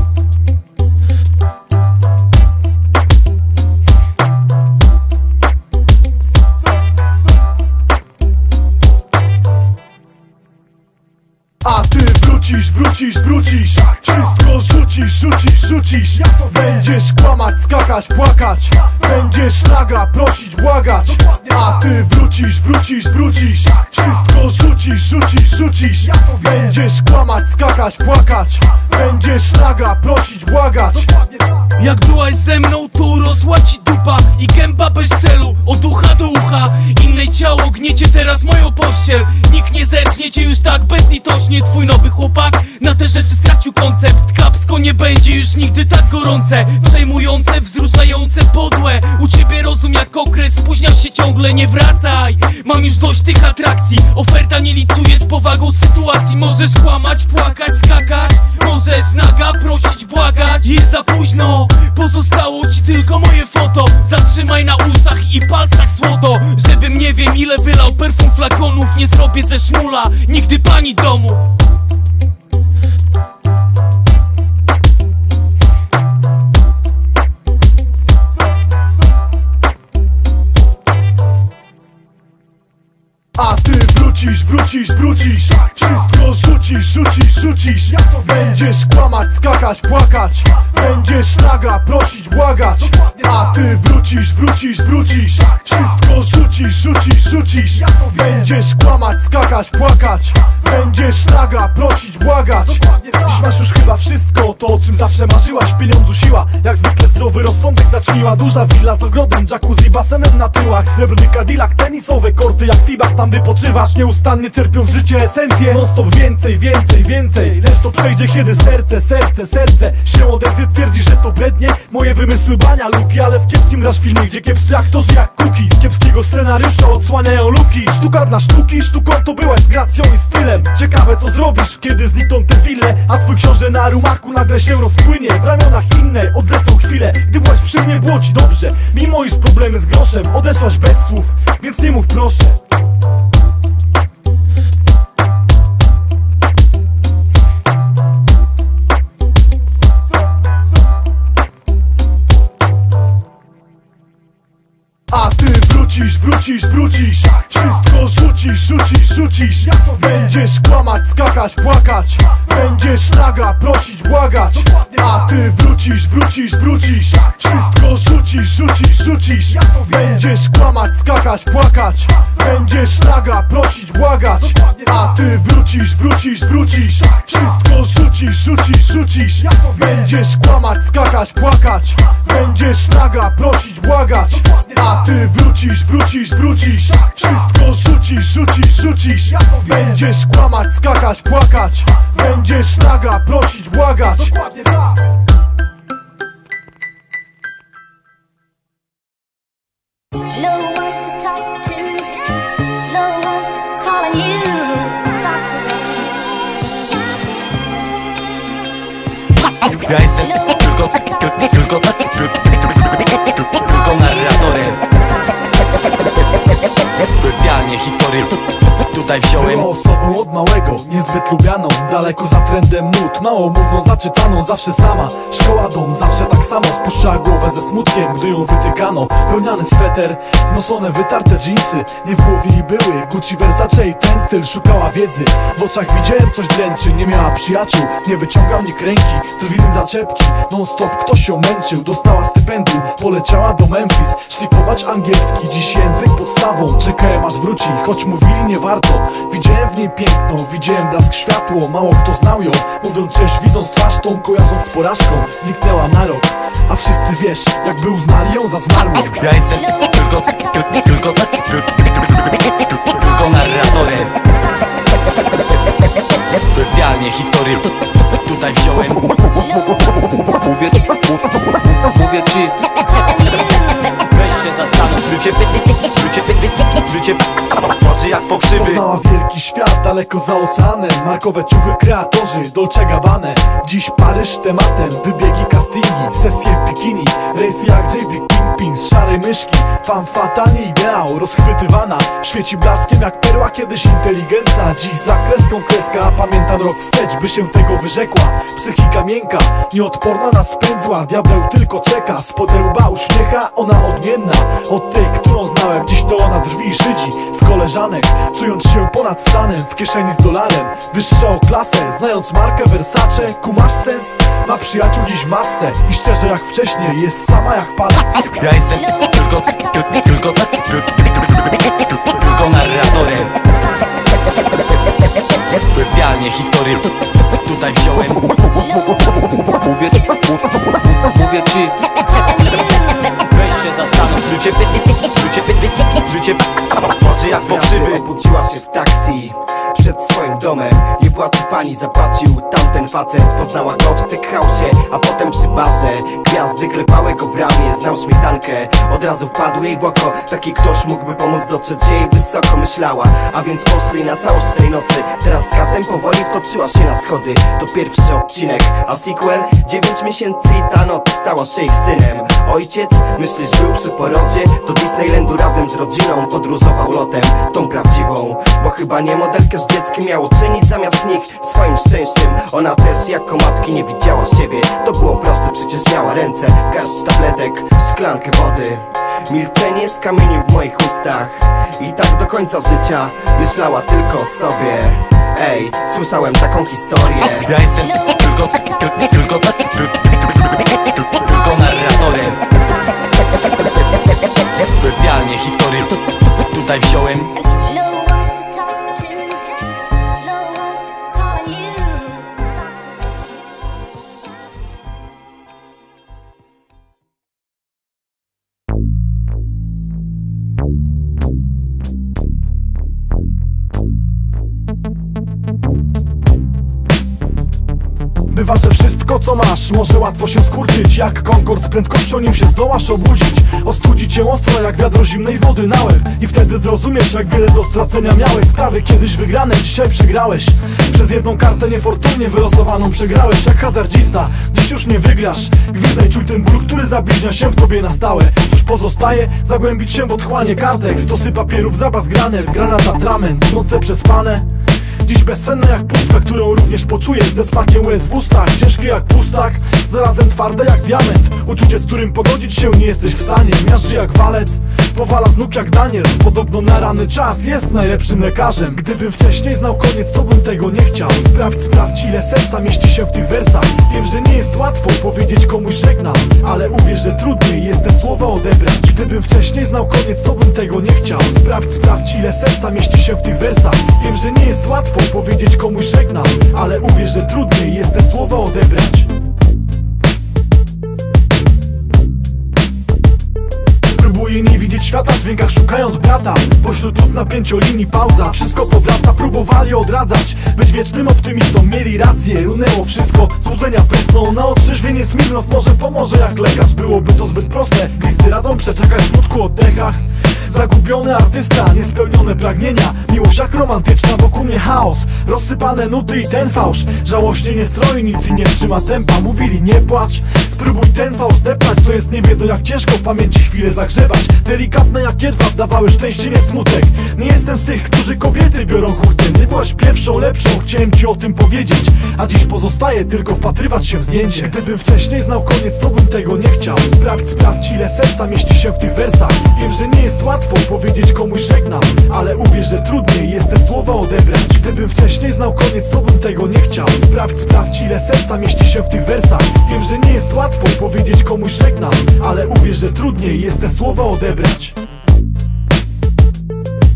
A ty wrócisz Wszystko rzucisz Będziesz kłamać, skakać, płakać Będziesz naga, prosić, błagać A ty wrócisz Wszystko rzucisz Będziesz kłamać, skakać, płakać Będziesz naga, prosić, błagać. Jak byłaś ze mną, to urosła ci dupa i gęba bez celu, od ucha do ucha. Innej ciało gniecie teraz moją pościel. Nikt nie zerknie cię już tak bezlitośnie. Twój nowy chłopak na te rzeczy stracił koncept. Kapsko nie będzie już nigdy tak gorące, przejmujące, wzruszające, podłe. U ciebie rozum jak okres, spóźniasz się ciągle, nie wracaj. Mam już dość tych atrakcji, oferta nie licuje z powagą sytuacji. Możesz kłamać, płakać, skakać, możesz naga, prosić, błagać. Jest za późno, pozostało ci tylko moje foto. Zatrzymaj na uszach i palcach słodo, żebym nie wiem ile wylał perfum flakonów. Nie zrobię ze szmula nigdy pani domu. A ty wrócisz Wszystko rzucisz Będziesz kłamać, skakać, płakać Będziesz naga, prosić, błagać A ty wrócisz Wszystko rzucisz Będziesz kłamać, skakać, płakać Będziesz naga, prosić, błagać. Dziś masz już chyba wszystko, to o czym zawsze marzyłaś. Pieniądzu siła, jak zwykle zdrowy rozsądek zaćmiła. Duża willa z ogrodem, jacuzzi, basenem na tyłach, srebrny Cadillac, tenisowe korty jak w Fibach. Tam wypoczywasz, nieustannie czerpiąc życie esencję. Non stop więcej, lecz to przejdzie kiedy serce się odezwie. Twierdzi, że to brednie, moje wymysły bania luki. Ale w kiepskim grasz filmie, gdzie kiepscy aktorzy jak Kuki. Z kiepskiego scenariusza odsłaniają luki. Sztuka dla sztuki, sztuką to byłaś z gracją i stylem. Ciekawe co zrobisz, kiedy znikną te wille, a twój książę na rumaku nagle się rozpłynie. W ramionach innej odlecą chwilę. Gdy byłaś przy mnie, było ci dobrze, mimo iż problemy z groszem. Odeszłaś bez słów, więc nie mów proszę. A ty wrócisz Wszystko rzucisz Będziesz kłamać, skakać, płakać Będziesz naga, prosić, błagać A ty wrócisz Wszystko rzucisz Będziesz kłamać, skakać, płakać Będziesz naga, prosić, błagać A ty wrócisz Wszystko rzucisz Będziesz kłamać, skakać, płakać Będziesz naga, prosić, błagać A ty wrócisz Wszystko rzucisz Będziesz kłamać, skakać, płakać Będziesz naga, prosić, błagać. No one to talk to, no one calling you. Starts to rain. Ja jestem tylko narratorem. Specjalnie historii tutaj wziąłem. Była osobą od małego, niezbyt lubianą, daleko za trendem mód. Małomówną, zaczytaną, zawsze sama. Szkoła, dom, zawsze tak samo. Spuszczała głowę ze smutkiem, gdy ją wytykano. Pełniany sweter, znoszone, wytarte dżinsy. Nie w głowie i były Gucci, Versace i ten styl. Szukała wiedzy, w oczach widziałem coś dręczy. Nie miała przyjaciół, nie wyciągał nikt ręki. Do winy zaczepki, non stop ktoś ją męczył. Dostała stypendium, poleciała do Memphis szlifować angielski, dziś język podstawą. czekałem aż wróci, choć mówili nie warto. Widziałem w niej piękno, widziałem blask światło. Mało kto znał ją, mówiąc cześć, widząc twarz tą, kojarząc z porażką. Zniknęła na rok, a wszyscy wiesz, jakby uznali ją za zmarłą. Ja jestem tylko narratorem. Specjalnie historię tutaj wziąłem. Mówię ci, weź się zastanów, życie patrzy jak pokrzywy. Poznała wielki świat daleko za oceanem. Markowe ciuchy kreatorzy, Dolce Gabbana. Dziś Paryż tematem, wybiegi, castingi, sesje w bikini, rejsy jak JB Kingpin z szarej myszki. Femme fatale, nie ideał, rozchwytywana, świeci blaskiem jak perła, kiedyś inteligentna. Dziś za kreską kreska, pamiętam rok wstecz, by się tego wyrzekła. Psychika miękka, nieodporna na spędzła. Diabeł tylko czeka, z podełba uśmiecha. Ona odmienna od tej, którą znałem. Dziś to ona drwi i szydzi z koleżanek, czując się ponad stanem. W kieszeni z dolarem, wyższa o klasę, znając markę Versace. Kumasz sens? Ma przyjaciół dziś masę i szczerze jak wcześniej jest sama jak palac. Ja jestem tylko narratorem. Specjalnie historię tutaj wziąłem. Mówię ci, weź się zastanów, życie patrzy jak pokrzywy. Obudziła się w taksi przed swoim domem. Nie płaci pani, zapłacił tamten facet. Poznała go w steakhouse'ie, a potem przy barze. Gwiazdy klepały go w ramię, znał śmietankę. Od razu wpadł jej w oko, taki ktoś mógłby pomóc dotrzeć jej wysoko, myślała. A więc poszli na całość tej nocy. Teraz z kacem powoli wtoczyła się na schody. To pierwszy odcinek, a sequel 9 miesięcy i ta noc stała się ich synem. Ojciec, myślisz, był przy porodzie? Do Disneylandu razem z rodziną podróżował lotem, tą prawdziwą. Bo chyba nie modelkę z dzieckiem miało czynić zamiast nich swoim szczęściem. Ona też jako matki nie widziała siebie. To było proste, przecież miała ręce, garść tabletek, szklankę wody. Milczenie skamienił w moich ustach i tak do końca życia myślała tylko o sobie. Ej, słyszałem taką historię. Ja jestem tylko narratorem. Specjalnie historię tutaj wziąłem. Bywa, że wszystko co masz może łatwo się skurczyć. Jak konkord z prędkością, nim się zdołasz obudzić. Ostudzi cię ostro jak wiadro zimnej wody na łeb. I wtedy zrozumiesz, jak wiele do stracenia miałeś. Sprawy kiedyś wygrane, dzisiaj przegrałeś. Przez jedną kartę niefortunnie wylosowaną przegrałeś. Jak hazardzista, dziś już nie wygrasz. Gwizdaj, czuj ten ból, który zabliźnia się w tobie na stałe. Cóż pozostaje? Zagłębić się w otchłanie kartek. Stosy papierów, zapas graner, granat, atrament, noce przespane. Dziś bezsenne jak pustka, którą również poczujesz. Ze smakiem łez w ustach, ciężkie jak pustak, zarazem twarde jak diament. Uczucie, z którym pogodzić się nie jesteś w stanie. Miażdży jak walec, powala z nóg jak Daniel. Podobno na rany czas jest najlepszym lekarzem. Gdybym wcześniej znał koniec, to bym tego nie chciał. Sprawdź, ile serca mieści się w tych wersach. Wiem, że nie jest łatwo powiedzieć komuś żegnam, ale uwierz, że trudniej jest te słowa odebrać. Gdybym wcześniej znał koniec, to bym tego nie chciał. Sprawdź, ile serca mieści się w tych wersach. Wiem, że nie jest łatwo powiedzieć komuś żegnam, ale uwierz, że trudniej jest te słowa odebrać. Próbuję nie widzieć świata w dźwiękach, szukając brata. Pośród lud napięciolinii pauza. Wszystko powraca, próbowali odradzać. Być wiecznym optymistą, mieli rację. Runęło wszystko, złudzenia prysną. Na otrzeźwienie Smirnow może pomoże jak lekarz. Byłoby to zbyt proste, glisty radzą przeczekać w smutku oddechach. Zagubiony artysta, niespełnione pragnienia. Miłość jak romantyczna, wokół mnie chaos. Rozsypane nuty i ten fałsz. Żałośnie nie stroi nic i nie trzyma tempa. Mówili nie płacz, spróbuj ten fałsz deptać. Co jest, nie wiedzą jak ciężko w pamięci chwilę zagrzebać. Delikatne jak jedwab dawały szczęście, nie smutek. Nie jestem z tych, którzy kobiety biorą hurtem. Nie byłaś pierwszą, lepszą, chciałem ci o tym powiedzieć. A dziś pozostaje tylko wpatrywać się w zdjęcie. Gdybym wcześniej znał koniec, to bym tego nie chciał. Sprawdź, ile serca mieści się w tych wersach. Wiem, że nie jest łatwo powiedzieć komuś żegnam, ale uwierz, że trudniej jest te słowa odebrać. Gdybym wcześniej znał koniec, to bym tego nie chciał. Sprawdź, ile serca mieści się w tych wersach. Wiem, że nie jest łatwo powiedzieć komuś żegnam, ale uwierz, że trudniej jest te słowa odebrać.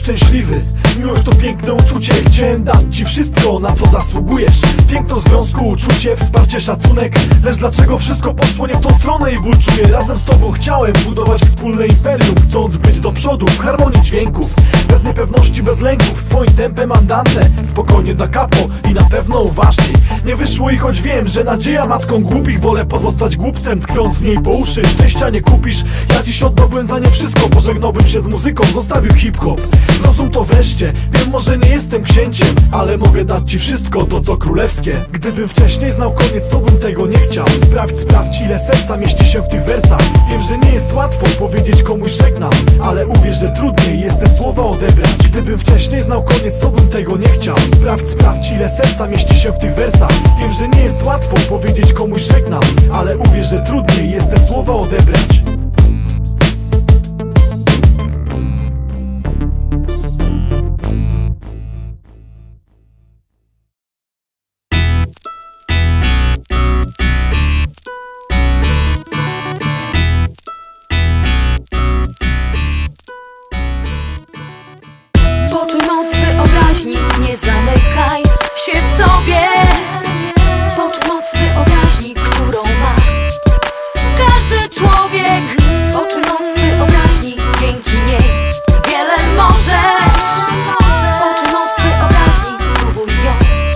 szczęśliwy. Miłość to piękne uczucie, chciałem dać ci wszystko, na co zasługujesz. Piękno związku, uczucie, wsparcie, szacunek. Lecz dlaczego wszystko poszło nie w tą stronę i ból czuję? Razem z tobą chciałem budować wspólne imperium, chcąc być do przodu w harmonii dźwięków. Bez niepewności, bez lęków, swoim tempem andante, spokojnie da capo i na pewno uważniej. Nie wyszło i choć wiem, że nadzieja matką głupich, wolę pozostać głupcem, tkwiąc w niej po uszy. Szczęścia nie kupisz, ja dziś oddałbym za nie wszystko. Pożegnałbym się z muzyką, zostawił hip-hop. Zrozum to wreszcie, wiem, może nie jestem księciem, ale mogę dać ci wszystko, to co królewskie. Gdybym wcześniej znał koniec, to bym tego nie chciał. Sprawdź ile serca mieści się w tych wersach. Wiem, że nie jest łatwo powiedzieć komuś żegnam, ale uwierz, że trudniej jest te słowa odebrać. Gdybym wcześniej znał koniec, to bym tego nie chciał. Sprawdź ile serca mieści się w tych wersach. Wiem, że nie jest łatwo powiedzieć komuś żegnam, ale uwierz, że trudniej jest te słowa odebrać. Poczuj moc wyobraźni, nie zamykaj się w sobie. Poczuj moc wyobraźni, którą ma każdy człowiek. Poczuj moc wyobraźni, dzięki niej wiele możesz. Poczuj moc wyobraźni, spróbuj ją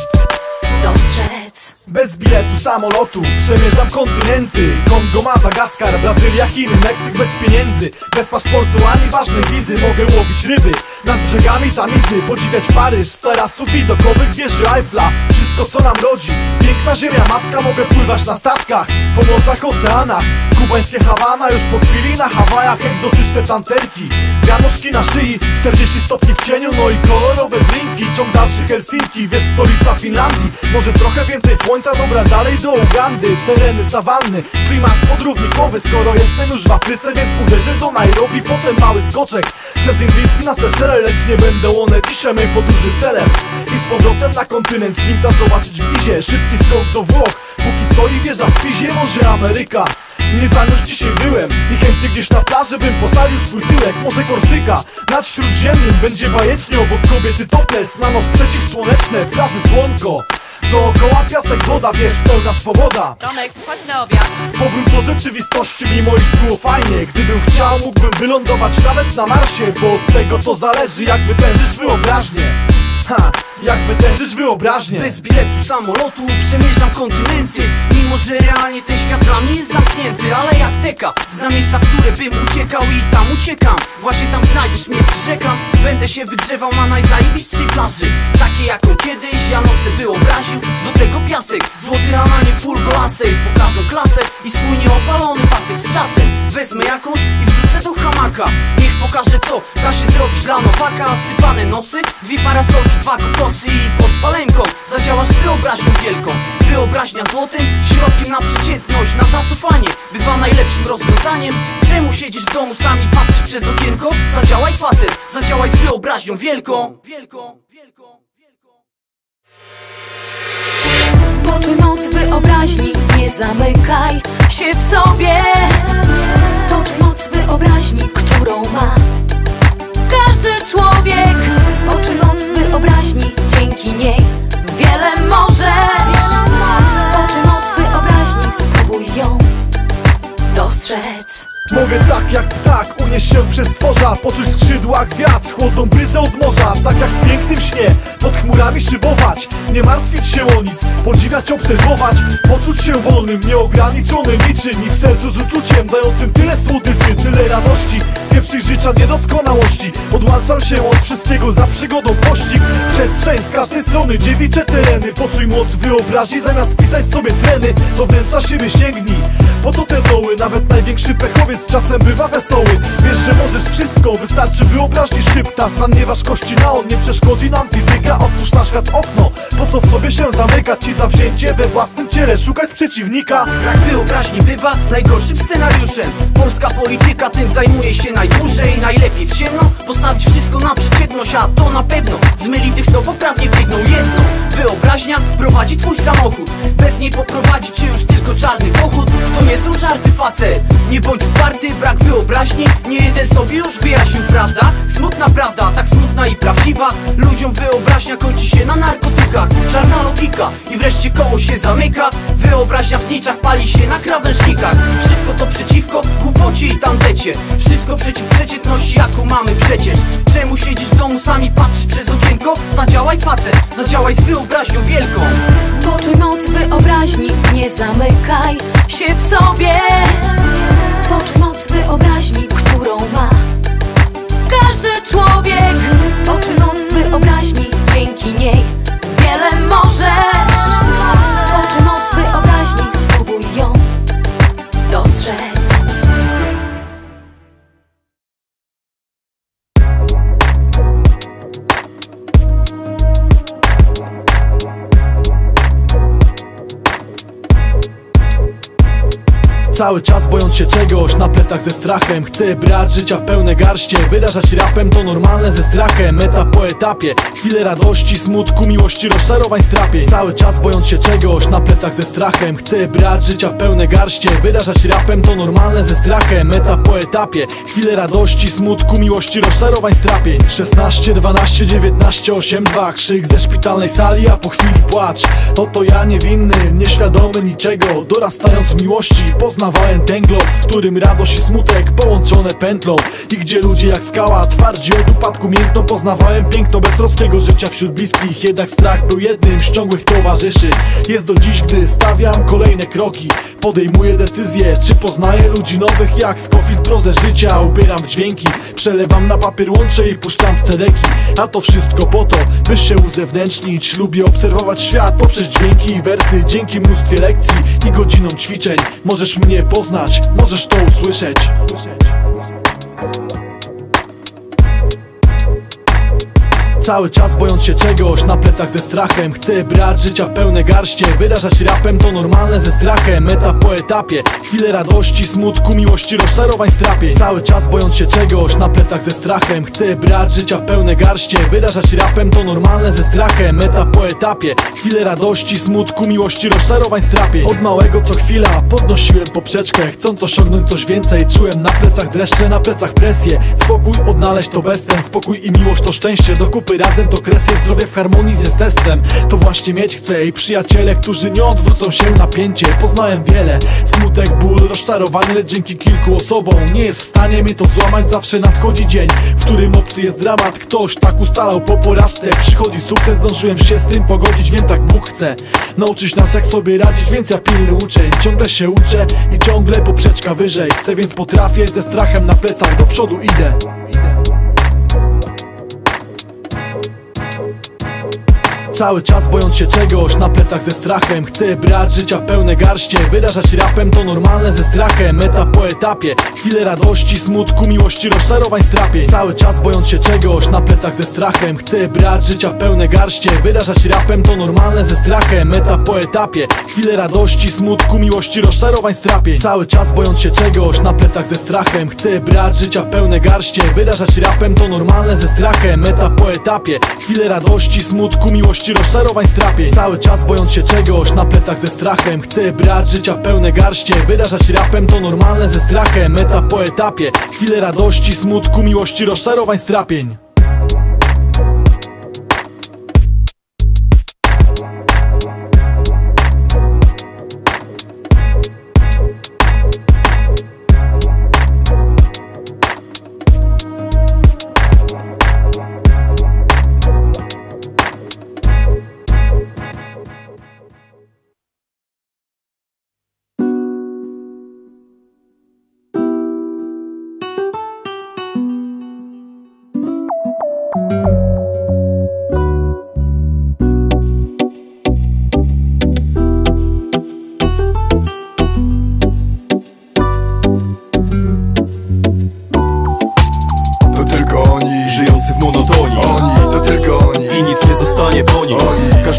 dostrzec. Bez biletu samolotu przemierzam kontynenty. Kongo, Madagaskar, Brazylia, Chiny, Meksyk bez pieniędzy. Bez paszportu ani ważnej wizy mogę łowić ryby nad brzegami Tamizy, podziwiać Paryż z tarasów widokowych wieży Eiffla. Wszystko co nam rodzi, piękna ziemia matka. Mogę pływać na statkach po morzach, oceanach. Kubańskie Hawana, już po chwili na Hawajach. Egzotyczne tancerki, wianuszki na szyi, 40 stopni w cieniu, no i kolorowe drinki. Ciąg dalszy Helsinki, wiesz, stolica Finlandii. Może trochę więcej słońca, dobra, dalej do Ugandy. Tereny sawanny, klimat podrównikowy. Skoro jestem już w Afryce, więc uderzę do Nairobi. Potem mały skoczek przez indyjski na Seszele. Lecz nie będą one dzisiaj mej podróży celem. I z powrotem na kontynent Sfinksa zobaczyć w Gizie. Szybki skok do Włoch, póki stoi wieża w Pizie. Może Ameryka, nie tam już dzisiaj byłem i chętnie gdzieś na plaży bym postawił swój tyłek. Może Korsyka, nad Śródziemnym będzie bajecznie. Obok kobiety topless, na noc przeciwsłoneczne, plaży słonko. Dookoła piasek, woda, wiesz, pełna swoboda. Tomek, chodź na obiad. Powrót do rzeczywistości, mimo iż było fajnie. Gdybym chciał, mógłbym wylądować nawet na Marsie, bo od tego to zależy, jak wytężysz wyobraźnię. Jak wytężysz wyobraźnię. Bez biletu samolotu przemierzam kontynenty. Mimo że realnie ten świat dla mnie jest zamknięty. Ale jak teka, znam miejsca, w które bym uciekał i tam uciekam. Właśnie tam znajdziesz mnie, przyrzekam. Będę się wygrzewał na najzajebistszej plaży, takiej jaką kiedyś ja nosę wyobraził. Do tego piasek, złoty a na nim full golasej. Pokażą klasę i swój nieopalony pasek z czasem. Wezmę jakąś i wrzucę do hamaka. Niech pokażę co da się zrobić dla nowaka. Sypane nosy, dwie parasolki, dwa kokosy i pod palenką zadziałasz z wyobraźnią wielką. Wyobraźnia złotym środkiem na przeciętność, na zacofanie bywa najlepszym rozwiązaniem. Czemu siedzisz w domu sami, patrzysz przez okienko? Zadziałaj facet, zadziałaj z wyobraźnią wielką. Poczuj moc wyobraźni, nie zamykaj się w sobie. Poczuj moc wyobraźni, którą ma każdy człowiek. Poczuj moc wyobraźni, dzięki niej wiele możesz. Poczuj moc wyobraźni, spróbuj ją dostrzec. Mogę tak jak ptak unieść się przez tworza, poczuć skrzydła wiatr, chłodną bryzę od morza. Tak jak w pięknym śnie, pod chmurami szybować, nie martwić się o nic, podziwiać, obserwować. Poczuć się wolnym, nieograniczony niczym i w sercu z uczuciem dającym tyle słodyczy, tyle radości. Pierwszych życia niedoskonałości, odłączam się od wszystkiego za przygodą pościg. Przestrzeń z każdej strony, dziewicze tereny. Poczuj moc wyobraźni, zamiast pisać sobie treny, do wnętrza siebie sięgnij. Po co te doły? Nawet największy pechowiec czasem bywa wesoły. Wiesz, że możesz wszystko, wystarczy wyobraźni szybta. Stan nieważkości na on, nie przeszkodzi nam fizyka. Otwórz na świat okno, po co w sobie się zamykać i zawzięcie we własnym ciele szukać przeciwnika. Brak wyobraźni bywa najgorszym scenariuszem. Polska polityka tym zajmuje się najdłużej. Najlepiej w ciemno postawić wszystko na przeciętność, a to na pewno zmyli tych, co poprawnie biegną jedno. wyobraźnia prowadzi twój samochód. Bez niej poprowadzi cię już tylko czarny pochód. To nie są żarty, facet, nie bądź uparty. Brak wyobraźni nie jeden sobie już wyjaśnił, prawda? Smutna prawda, tak smutna i prawdziwa. Ludziom wyobraźnia kończy się na narkotykach. Czarna logika i wreszcie koło się zamyka. Wyobraźnia w zniczach pali się na krawężnikach. Wszystko to przeciwko głupocie i tandecie. Wszystko przeciw przeciętności, jaką mamy przecież. Czemu siedzisz w domu, sami patrzysz przez okienko? Zadziałaj, facet, zadziałaj z wyobraźnią wielką. Poczuj moc wyobraźni, nie zamykaj się w sobie. Poczuj moc wyobraźni, którą ma każdy człowiek. Poczuj moc wyobraźni, dzięki niej wiele możesz. Poczuj moc wyobraźni, spróbuj ją dostrzec. Cały czas bojąc się czegoś, na plecach ze strachem. Chcę brać życia pełne garście, wyrażać rapem to normalne ze strachem. Etap po etapie, chwile radości, smutku, miłości, rozczarowań, strapie. Cały czas bojąc się czegoś, na plecach ze strachem. Chcę brać życia pełne garście, wyrażać rapem to normalne ze strachem. Etap po etapie, chwile radości, smutku, miłości, rozczarowań, strapień. 16, 12, 19, 8, 2. Krzyk ze szpitalnej sali, a po chwili płacz. Oto ja niewinny, nieświadomy niczego. Dorastając w miłości, poznawałem ten glob, w którym radość i smutek połączone pętlą. I gdzie ludzie jak skała twardzi od upadku miękną. Poznawałem piękno beztroskiego życia wśród bliskich. Jednak strach był jednym z ciągłych towarzyszy. Jest do dziś, gdy stawiam kolejne kroki. Podejmuję decyzję, czy poznaję ludzi nowych. Jak Scofield prozę życia ubieram w dźwięki. Przelewam na papier, łączę i puszczam w cedeki. A to wszystko po to, by się uzewnętrznić. Lubię obserwować świat poprzez dźwięki i wersy. Dzięki mnóstwie lekcji i godzinom ćwiczeń możesz mnie poznać, możesz to usłyszeć. Cały czas bojąc się czegoś, na plecach ze strachem. Chcę brać życia pełne garście, wyrażać rapem to normalne ze strachem. Etap po etapie, chwile radości, smutku, miłości, rozczarowań, strapie. Cały czas bojąc się czegoś, na plecach ze strachem. Chcę brać życia pełne garście, wyrażać rapem to normalne ze strachem. Etap po etapie, chwile radości, smutku, miłości, rozczarowań, strapie. Od małego co chwila podnosiłem poprzeczkę, chcąc osiągnąć coś więcej. Czułem na plecach dreszcze, na plecach presję. Spokój odnaleźć to bezcen, spokój i miłość to szczęście. Do kupy razem to kresję, zdrowie w harmonii z testem. To właśnie mieć chcę i przyjaciele, którzy nie odwrócą się na pięcie. Poznałem wiele, smutek, ból, rozczarowanie, lecz dzięki kilku osobom nie jest w stanie mnie to złamać. Zawsze nadchodzi dzień, w którym obcy jest dramat. Ktoś tak ustalał po porażce, przychodzi sukces. Zdążyłem się z tym pogodzić, wiem tak Bóg chce nauczyć nas jak sobie radzić, więc ja pilny uczeń. Ciągle się uczę i ciągle poprzeczka wyżej. Chcę, więc potrafię, ze strachem na plecach do przodu idę. Cały czas bojąc się czegoś, na plecach ze strachem. Chcę brać życia pełne garście, wyrażać rapem to normalne ze strachem. Etap po etapie, chwile radości, smutku, miłości, rozczarowań, strapie. Cały czas bojąc się czegoś, na plecach ze strachem. Chcę brać życia pełne garście, wyrażać rapem to normalne ze strachem. Etap po etapie, chwile radości, smutku, miłości, rozczarowań, strapie. Cały czas bojąc się czegoś, na plecach ze strachem. Chcę brać życia pełne garście, wyrażać rapem to normalne ze strachem. Etap po etapie, chwile radości, smutku, miłości, rozczarowań, strapie. Cały czas bojąc się czegoś, na plecach ze strachem. Chcę brać życia pełne garście, wyrażać rapem to normalne ze strachem. Etap po etapie, chwile radości, smutku, miłości, rozczarowań, strapień. Żyjący w monotonii, oni, to tylko oni. I nic nie zostanie po nich. Każdy kolejny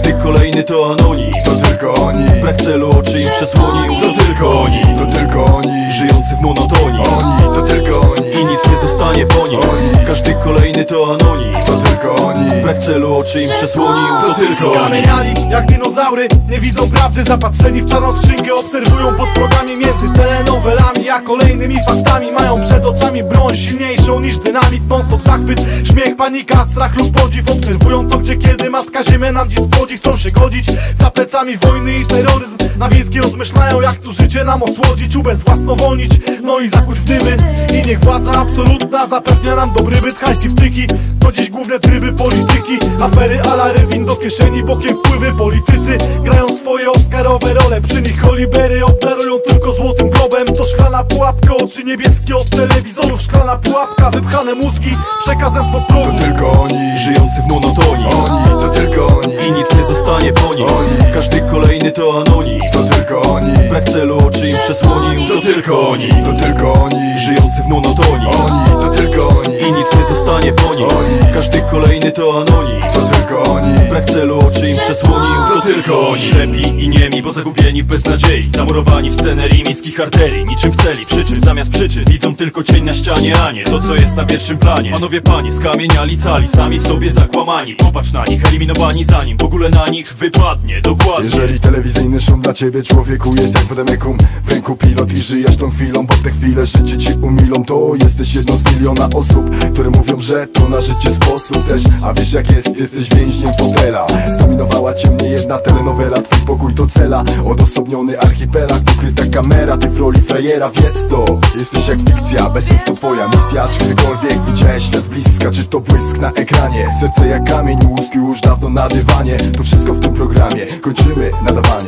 kolejny to anonim. To tylko oni. Brak celu oczy im przesłonił. To tylko oni. To tylko oni. Żyjący w monotonii. Oni, to tylko oni. I nic nie zostanie po nim. Oni. Każdy kolejny to anonim. To tylko oni. Brak celu oczy im przesłonił. To tylko oni. Skamieniali jak dinozaury, nie widzą prawdy. Zapatrzeni w czarną skrzynkę, obserwują pod progami między telenowelami, a kolejnymi faktami. Mają przed oczami broń silniejszą niż dynamit. Non-stop zachwyt, śmiech, panika, strach lub podziw. Obserwują co, gdzie, kiedy matka ziemia nam dziś spłodzi. Chcą się godzić za plecami wojny i terroryzm. Na wiejskie rozmyślają, jak tu życie nam osłodzić, ubezwłasnowolnić, no i zakuć w dymy. I niech władza absolutna zapewnia nam dobry byt, hajs i wtyki. To dziś główne tryby polityki. Afery, alary, win do kieszeni, bokiem wpływy. Politycy grają swoje oscarowe role. Przy nich Holibery obdarują tylko złotym globem. To szklana pułapka, oczy niebieskie od telewizorów. Szklana pułapka, wypchane mózgi przekazem spod progu. To tylko oni. Żyjący w monotonii. Oni, to tylko oni. I nic nie zostanie po nim. Oni. Każdy kolejny to anonim. To tylko oni. Brak celu oczy im przesłonił. To tylko oni. To tylko oni. Żyjący w monotonii. Oni, to tylko oni. I nic nie zostanie po nim. Oni. Każdy kolejny to anonim. To tylko oni. Brak celu oczy im przesłonił. To tylko oni. Ślepi i niemi, bo zagubieni w beznadziei. Zamurowani w scenerii miejskich arterii. Niczym w celi, przyczyn zamiast przyczyn. Widzą tylko cień na ścianie, a nie to co jest na pierwszym planie. Panowie panie, skamieniali cali, sami w sobie zakłamani. Popatrz na nich, eliminowani zanim w ogóle na nich wypadnie, dokładnie. Jeżeli telewizyjny szum dla ciebie, człowieku, jest jak wodemekum w ręku pilot i żyjesz tą chwilą, bo te chwile życie ci umilą. To jesteś jedną z miliona osób, które mówią, że to na życie sposób też. A wiesz jak jest, jesteś więźniem fotela. Zdominowała cię mnie jedna telenowela. Twój pokój to cela, odosobniony archipelag, ukryta kamera, ty w roli frajera. Wiedz to, jesteś jak fikcja, bez sensu to twoja misja. Czy kiedykolwiek widziałeś świat z bliska, czy to błysk na ekranie? Serce jak kamień, mózg już dawno na dywanie. To wszystko w tym programie, kończymy nadawanie.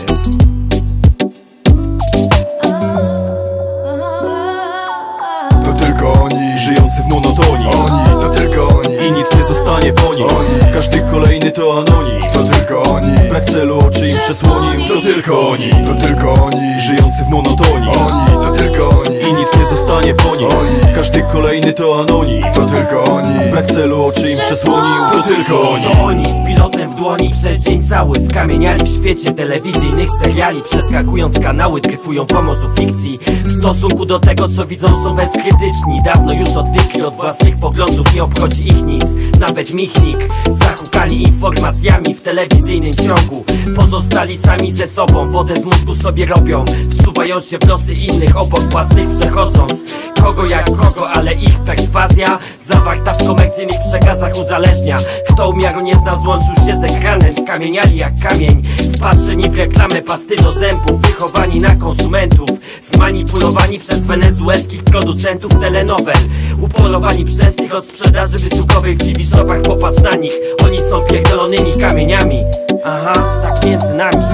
To tylko oni. Żyjący w monotonii. Oni, to tylko oni. I nic nie zostanie po nim. Oni. Każdy kolejny to anonim. To tylko oni. Brak celu oczy im przesłonił. To tylko oni. To tylko oni. Żyjący w monotonii. Oni, to tylko oni. I nic nie zostanie po nim. Oni. Każdy kolejny to anonim. To tylko oni. Brak celu oczy im przesłonił. To tylko oni. To oni z pilotem w dłoni przez dzień cały skamieniali w świecie telewizyjnych seriali. Przeskakując kanały, dryfują po morzu fikcji. W stosunku do tego co widzą są bezkrytyczni. Dawno już odwykli od własnych poglądów, nie obchodzi ich nic, nawet michnik. Zahukani informacjami w telewizyjnym ciągu. Pozostali sami ze sobą, wodę z mózgu sobie robią. Wczuwając się w losy innych, obok własnych przechodząc. Kogo jak kogo, ale ich perswazja zawarta w komercyjnych przekazach uzależnia. Kto umiaru nie zna, złączył się z ekranem. Skamieniali jak kamień, wpatrzeni w reklamę pasty do zębów. Wychowani na konsumentów, zmanipulowani przez wenezuelskich producentów telenowel. Upolowani przez tych od sprzedaży wysyłkowej w TV shopach. Popatrz na nich, oni są pierdolonymi kamieniami. Aha, tak między nami.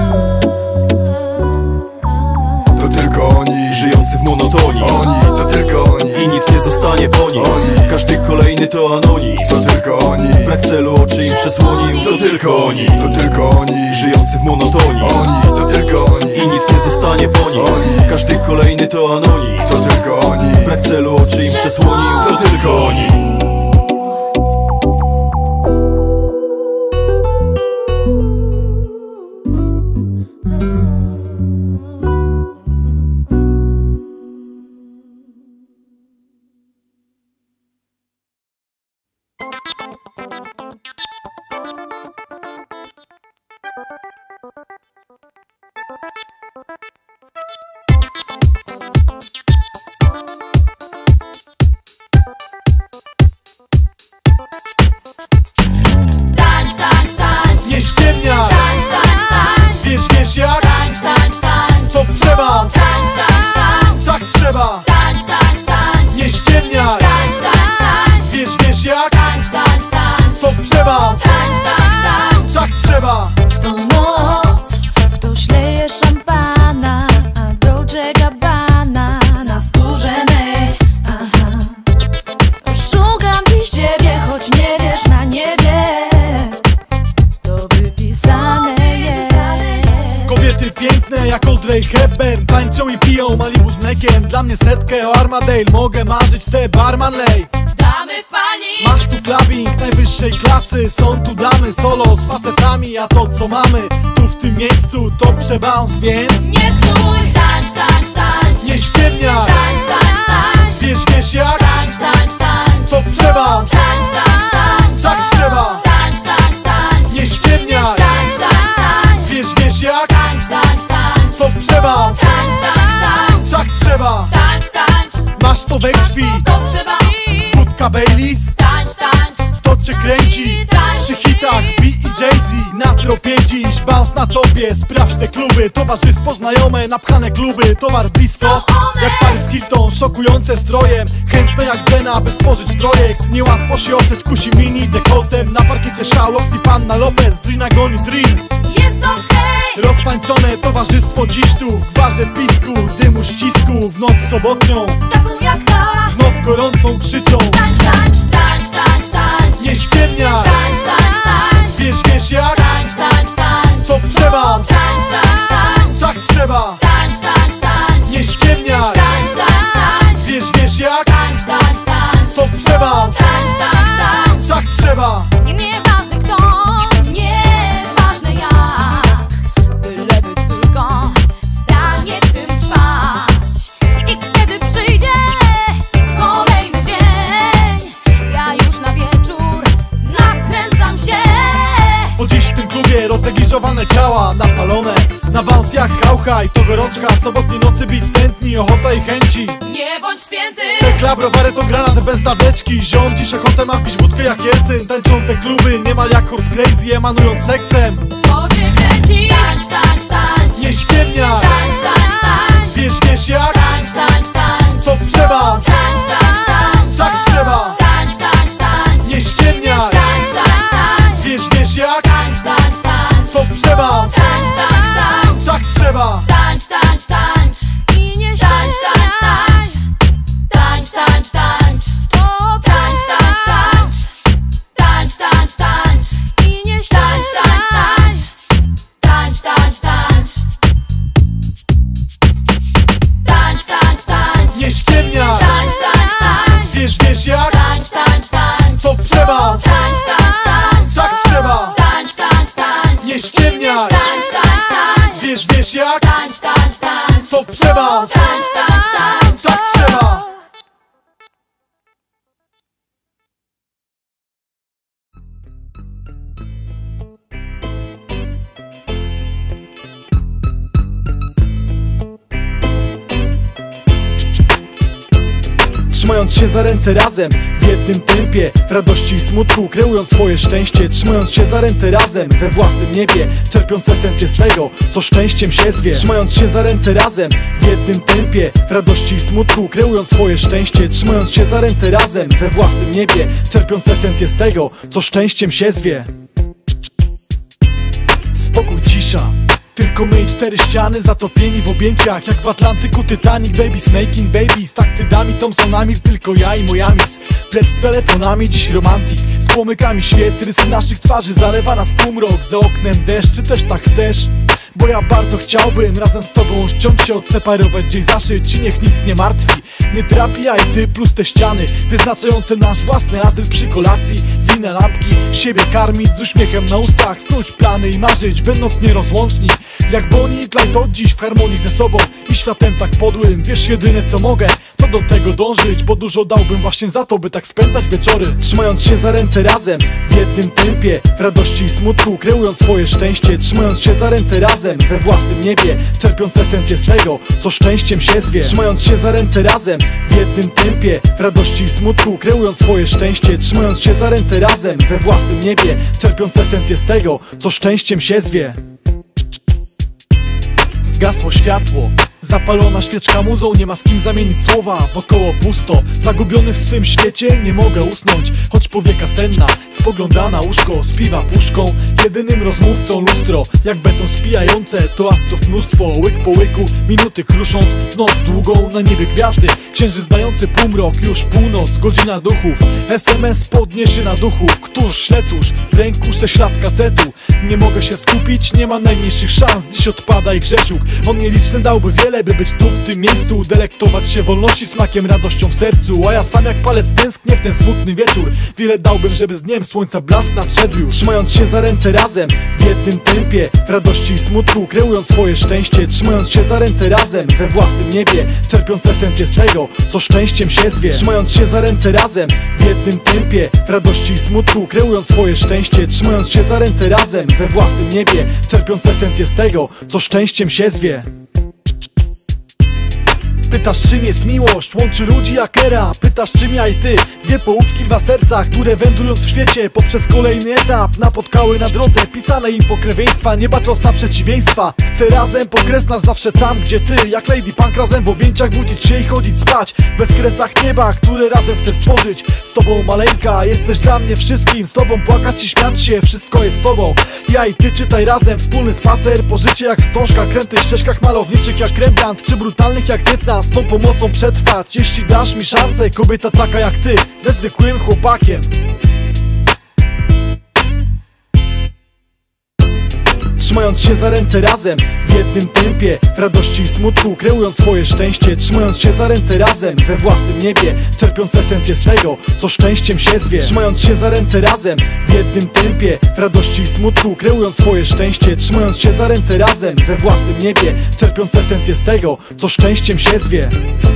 To tylko oni. Żyjący w monotonii. Oni, to tylko oni. I nic nie zostanie po nim. Oni. Każdy kolejny to anonim. To tylko oni. Brak celu oczy im przesłonił. To tylko oni. To tylko oni. Żyjący w monotonii. Oni, to tylko oni. I nic nie zostanie po nim. Oni. Każdy kolejny to anonim. To tylko oni. Brak celu oczy im przesłonił. To tylko oni. Tańcz, tańcz, tańcz. Nie ściemniaj, Tańcz, tańcz, tańcz. wiesz jak? Tańcz, tańcz, tańcz. To przewam, Tańcz, tańcz, tańcz. tak trzeba. Tańcz, tańcz, tańcz. Nie ściemniaj, Tańcz, tańcz, tańcz. wiesz jak? Tańcz, tańcz, tańcz. To przewam, Tańcz, tańcz, tańcz. tak trzeba. W tą noc ktoś leje szampana, a Dolce Gabbana na skórze mej. Aha. Szukam dziś ciebie, choć nie wiesz na niebie. To wypisane jest. Kobiety piękne jak Audrey Hepburn tańczą i piją Malibu z mlekiem. Dla mnie setkę o Armadale, mogę marzyć te barman lej. Damy w pani. Masz tu clubbing najwyższej klasy, są tu damy solo z facetami, a to co mamy tu w tym miejscu to przebounce, więc nie stój, tańcz, tańcz, tańcz. nie ściemniaj, Tańcz, tańcz, tańcz. wiesz jak? Tańcz, tańcz, tańcz. To przebounce, Tańcz, tańcz, tańcz. tak trzeba. Tańcz, tańcz, tańcz. Nie ściemniaj, Tańcz, tańcz, tańcz. wiesz jak? Tańcz, tańcz, tańcz. To przebounce, Tańcz, tańcz, tańcz. tak trzeba. Tańcz, tańcz. Masz to we krwi, To przebounce. wódka Baileys, Tańcz, tańcz. to cię kręci. Przy hitach B i Jay-Z na tropie dziś, bounce na tobie. Sprawdź te kluby, towarzystwo znajome, napchane kluby, towar blisko jak Paris Hilton, szokujące strojem. Chętne jak Jenna, by stworzyć projekt. Niełatwo się oprzeć, kusi mini dekoltem. Na parkiecie Shallox i Panna Lopez, Drina goni Dream. Jest okej. Rozpańczone towarzystwo dziś tu, w gwarze pisku, dymu ścisku. W noc sobotnią, Taką jak ta. w noc gorącą krzyczą. Tańcz, tańcz, tańcz, tańcz, tańcz. Nie ściemniaj, Tańcz, tańcz, tańcz. wiesz jak? Tańcz, tańcz, tańcz. To przebounce, Tańcz, tańcz, tańcz. tak trzeba. Tańcz, tańcz, tańcz. Nie ściemniaj, Tańcz, tańcz, tańcz. wiesz jak? Tańcz, tańcz, tańcz. To przebounce, Tańcz, tańcz, tańcz. tak trzeba. Nieważne kto, nieważne jak, byleby tylko w stanie tym trwać. I kiedy przyjdzie kolejny dzień, ja już na wieczór nakręcam się. Bo dziś w tym klubie roznegliżowane ciała, napalone na bounce jak hałka. I to gorączka, sobotniej nocy beat tętni, ochota i chęci. Nie bądź spięty. Te klub browary to granat bez zawleczki. Ziom dziś ochotę ma pić wódkę jak Jelcyn. Tańczą te kluby niemal jak Horse Crazy, emanując seksem. To cię kręci. Tańcz, tańcz, tańcz. Nie ściemniaj, Tańcz, tańcz, tańcz. wiesz jak? Tańcz, tańcz, tańcz. To przebounce, Tańcz, tańcz, tańcz. tak trzeba. Tańcz, tańcz, tańcz. Nie ściemniaj, Tańcz, tańcz, tańcz. wiesz jak? Tańcz, tańcz, tańcz. To przebounce, Tańcz, tańcz, tańcz. tak trzeba. Tańcz, tańcz, tańcz. I nie tańcz, tańcz, tańcz. Tańcz, tańcz, tańcz. Tańcz, tańcz, tańcz. Tańcz, tańcz, tańcz. I nie tańcz, tańcz, tańcz. Tańcz, tańcz, tańcz. Tańcz, tańcz, tańcz. Nie ściemniaj, Tańcz, tańcz, tańcz. wiesz jak? Tańcz, tańcz, tańcz. To przebounce, Tańcz, tańcz, tańcz. tak trzeba. Tańcz, tańcz, tańcz. Nie ściemniaj, Tańcz, tańcz, tańcz. wiesz jak? Tańcz, tańcz, tańcz. To przebounce, Tańcz, tańcz, tańcz. tak trzeba. Trzymając się za ręce razem, w jednym tempie, w radości i smutku, kreując swoje szczęście. Trzymając się za ręce razem, we własnym niebie, czerpiąc esencję z tego, co szczęściem się zwie. Trzymając się za ręce razem, w jednym tempie, w radości i smutku, kreując swoje szczęście. Trzymając się za ręce razem, we własnym niebie, czerpiąc esencję z tego, co szczęściem się zwie. Spokój, cisza. Tylko my i cztery ściany, zatopieni w objęciach jak w Atlantyku Titanic. Babies making babies, taktydami, Thompsonami. Tylko ja i moja mis, plec z telefonami. Dziś romantik, z płomykami świec. Rysy naszych twarzy zalewa nas półmrok. Za oknem deszcz, czy też tak chcesz? Bo ja bardzo chciałbym razem z tobą ściąć się, odseparować, gdzieś zaszyć i niech nic nie martwi. Nie trapi, ja i ty plus te ściany wyznaczające nasz własny azyl przy kolacji. Wina lampki, siebie karmić z uśmiechem na ustach, snuć plany i marzyć, będąc nierozłączni. Jak Bonnie i Clyde od dziś w harmonii ze sobą i światem tak podłym. Wiesz, jedyne co mogę, to do tego dążyć, bo dużo dałbym właśnie za to, by tak spędzać wieczory. Trzymając się za ręce razem, w jednym tempie, w radości i smutku, kreując swoje szczęście. Trzymając się za ręce razem, we własnym niebie, czerpiąc esencję z tego, co szczęściem się zwie. Trzymając się za ręce razem, w jednym tempie, w radości i smutku, kreując swoje szczęście. Trzymając się za ręce razem, we własnym niebie, czerpiąc esencję z tego, co szczęściem się zwie. Zgasło światło, zapalona świeczka muzą, nie ma z kim zamienić słowa. Wokoło pusto, zagubiony w swym świecie, nie mogę usnąć, choć powieka senna spogląda na łóżko, spiwa puszką. Jedynym rozmówcą lustro, jak beton spijające, toastów mnóstwo. Łyk po łyku, minuty krusząc, w noc długą, na niebie gwiazdy. Księżyc dający półmrok, już północ, godzina duchów. SMS podniesie na duchu, któż śle cóż, w ręku 6 lat kacetu. Nie mogę się skupić, nie ma najmniejszych szans, dziś odpada i Grzesiuk. On nieliczny dałby wiele, stworzone, by być tu w tym miejscu, delektować się wolności, smakiem, radością w sercu. A ja sam jak palec tęsknię w ten smutny wieczór. Wiele dałbym, żeby z dniem słońca blask nadszedł już. Trzymając się za ręce razem, w jednym tempie, w radości i smutku, kreując swoje szczęście. Trzymając się za ręce razem, we własnym niebie, czerpiąc esencję z tego, co szczęściem się zwie. Trzymając się za ręce razem, w jednym tempie, w radości i smutku, kreując swoje szczęście. Trzymając się za ręce razem, we własnym niebie, czerpiąc esencję z tego, co szczęściem się zwie. Pytasz, czym jest miłość, łączy ludzi jak era. Pytasz, czym ja i ty, dwie połówki, dwa serca, które wędrując w świecie poprzez kolejny etap napotkały na drodze pisane im pokrewieństwa, nie bacząc na przeciwieństwa. Chcę razem pokresnąć zawsze tam, gdzie ty, jak Lady Punk, razem w objęciach budzić się i chodzić spać w bezkresach nieba, które razem chcę stworzyć. Z tobą maleńka, jesteś dla mnie wszystkim, z tobą płakać i śmiać się, wszystko jest tobą. Ja i ty, czytaj razem, wspólny spacer po życie jak wstążka, krętych ścieżkach malowniczych jak Rembrandt, czy brutalnych jak Wietnam. Z tą pomocą przetrwać, jeśli dasz mi szansę, kobieta taka jak ty, ze zwykłym chłopakiem. Trzymając się za ręce razem, w jednym tempie, w radości i smutku, kreując swoje szczęście. Trzymając się za ręce razem, we własnym niebie, czerpiąc esencję z tego, co szczęściem się zwie. Trzymając się za ręce razem, w jednym tempie, w radości i smutku, kreując swoje szczęście. Trzymając się za ręce razem, we własnym niebie, czerpiąc esencję z tego, co szczęściem się zwie.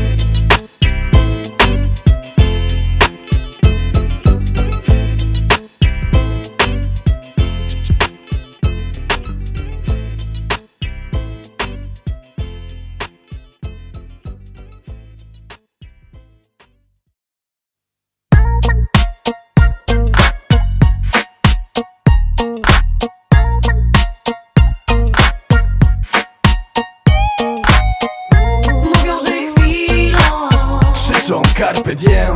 Carpe diem.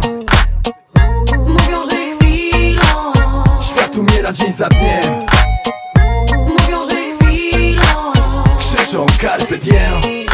Mówią, że chwilą świat umiera dzień za dniem. Mówią, że chwilą krzyczą carpe diem.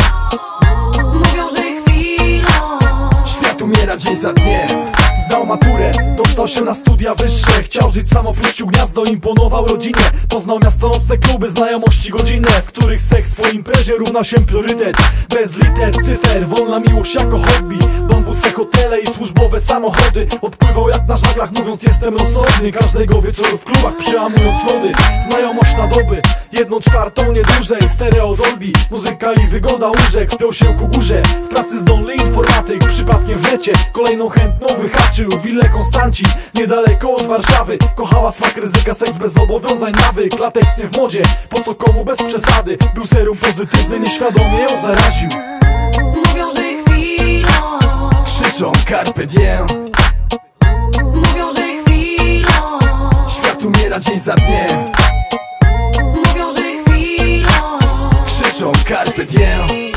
Mówią, że chwilą świat umiera dzień za dniem. Zdał maturę, dostał się na studia wyższe. Chciał żyć sam, opuścił gniazdo, imponował rodzinie. Poznał miasto, nocne kluby, znajomości godzinne, w których seks po imprezie równa się priorytet. Bez liter, cyfer, wolna miłość jako hobby. Dom, WC, hotele i służbowe samochody. Odpływał jak na żaglach, mówiąc jestem rozsądny. Każdego wieczoru w klubach przełamując lody. Znajomość na doby, 1/4 nie dłużej. Stereo Dolby, muzyka i wygoda łóżek. Piął się ku górze, w pracy zdolny informatyk. Przypadkiem w necie, kolejną chętną wyhaczył willę Konstanci, niedaleko od Warszawy. Kochała smak ryzyka, seks bez zobowiązań, nawyk. Lateks nie w modzie, po co komu bez przesady. Był serum pozytywny, nieświadomie ją zaraził. Mówią, że chwilą krzyczą carpe diem. Mówią, że chwilą świat umiera dzień za dniem. Mówią, że chwilą krzyczą carpe diem.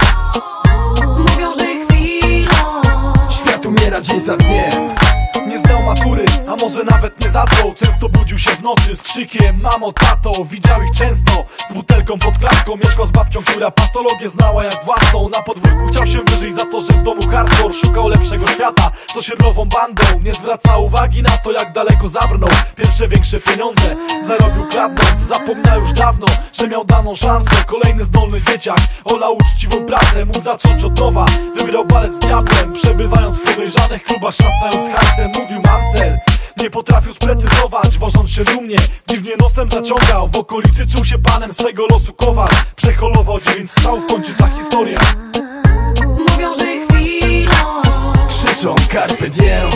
Mówią, że chwilą świat umiera dzień za dniem. Nie zdał matury, a może nawet nie zaczął. Często budził się w nocy z krzykiem mamo, tato. Widział ich często z butelką pod klatką. Mieszkał z babcią, która patologię znała jak własną. Na podwórku chciał się wyżyć za to, że w domu hardcore. Szukał lepszego świata z osiedlową bandą. Nie zwraca uwagi na to, jak daleko zabrnął. Pierwsze większe pieniądze zarobił kradnąc. Zapomniał już dawno, że miał daną szansę. Kolejny zdolny dzieciak olał uczciwą pracę. Mógł zacząć od nowa, wybrał balet z diabłem. Przebywając w podejrzanych klubach, szastając hajsem. Mówił mam cel, nie potrafił sprecyzować. Wożąc się dumnie, dziwnie nosem zaciągał. W okolicy czuł się panem swego losu kowal. Przeholował 9 strzałów, kończy ta historia. Mówią, że chwilą krzyczą carpe diem.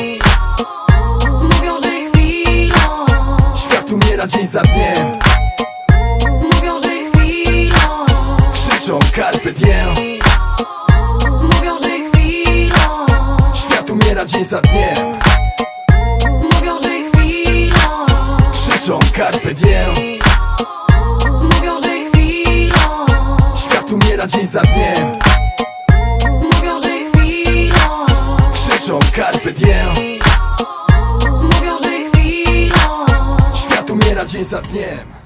Mówią, że chwilą świat umiera dzień za dniem. Mówią, że chwilą krzyczą carpe diem. Mówią, że chwilą świat umiera dzień za dniem. Mówią, że chwilą krzyczą carpe diem. Mówią, że chwilą świat umiera dzień za dniem. Mówią, że chwilą krzyczą carpe diem. Mówią, że chwilą świat umiera dzień za dniem.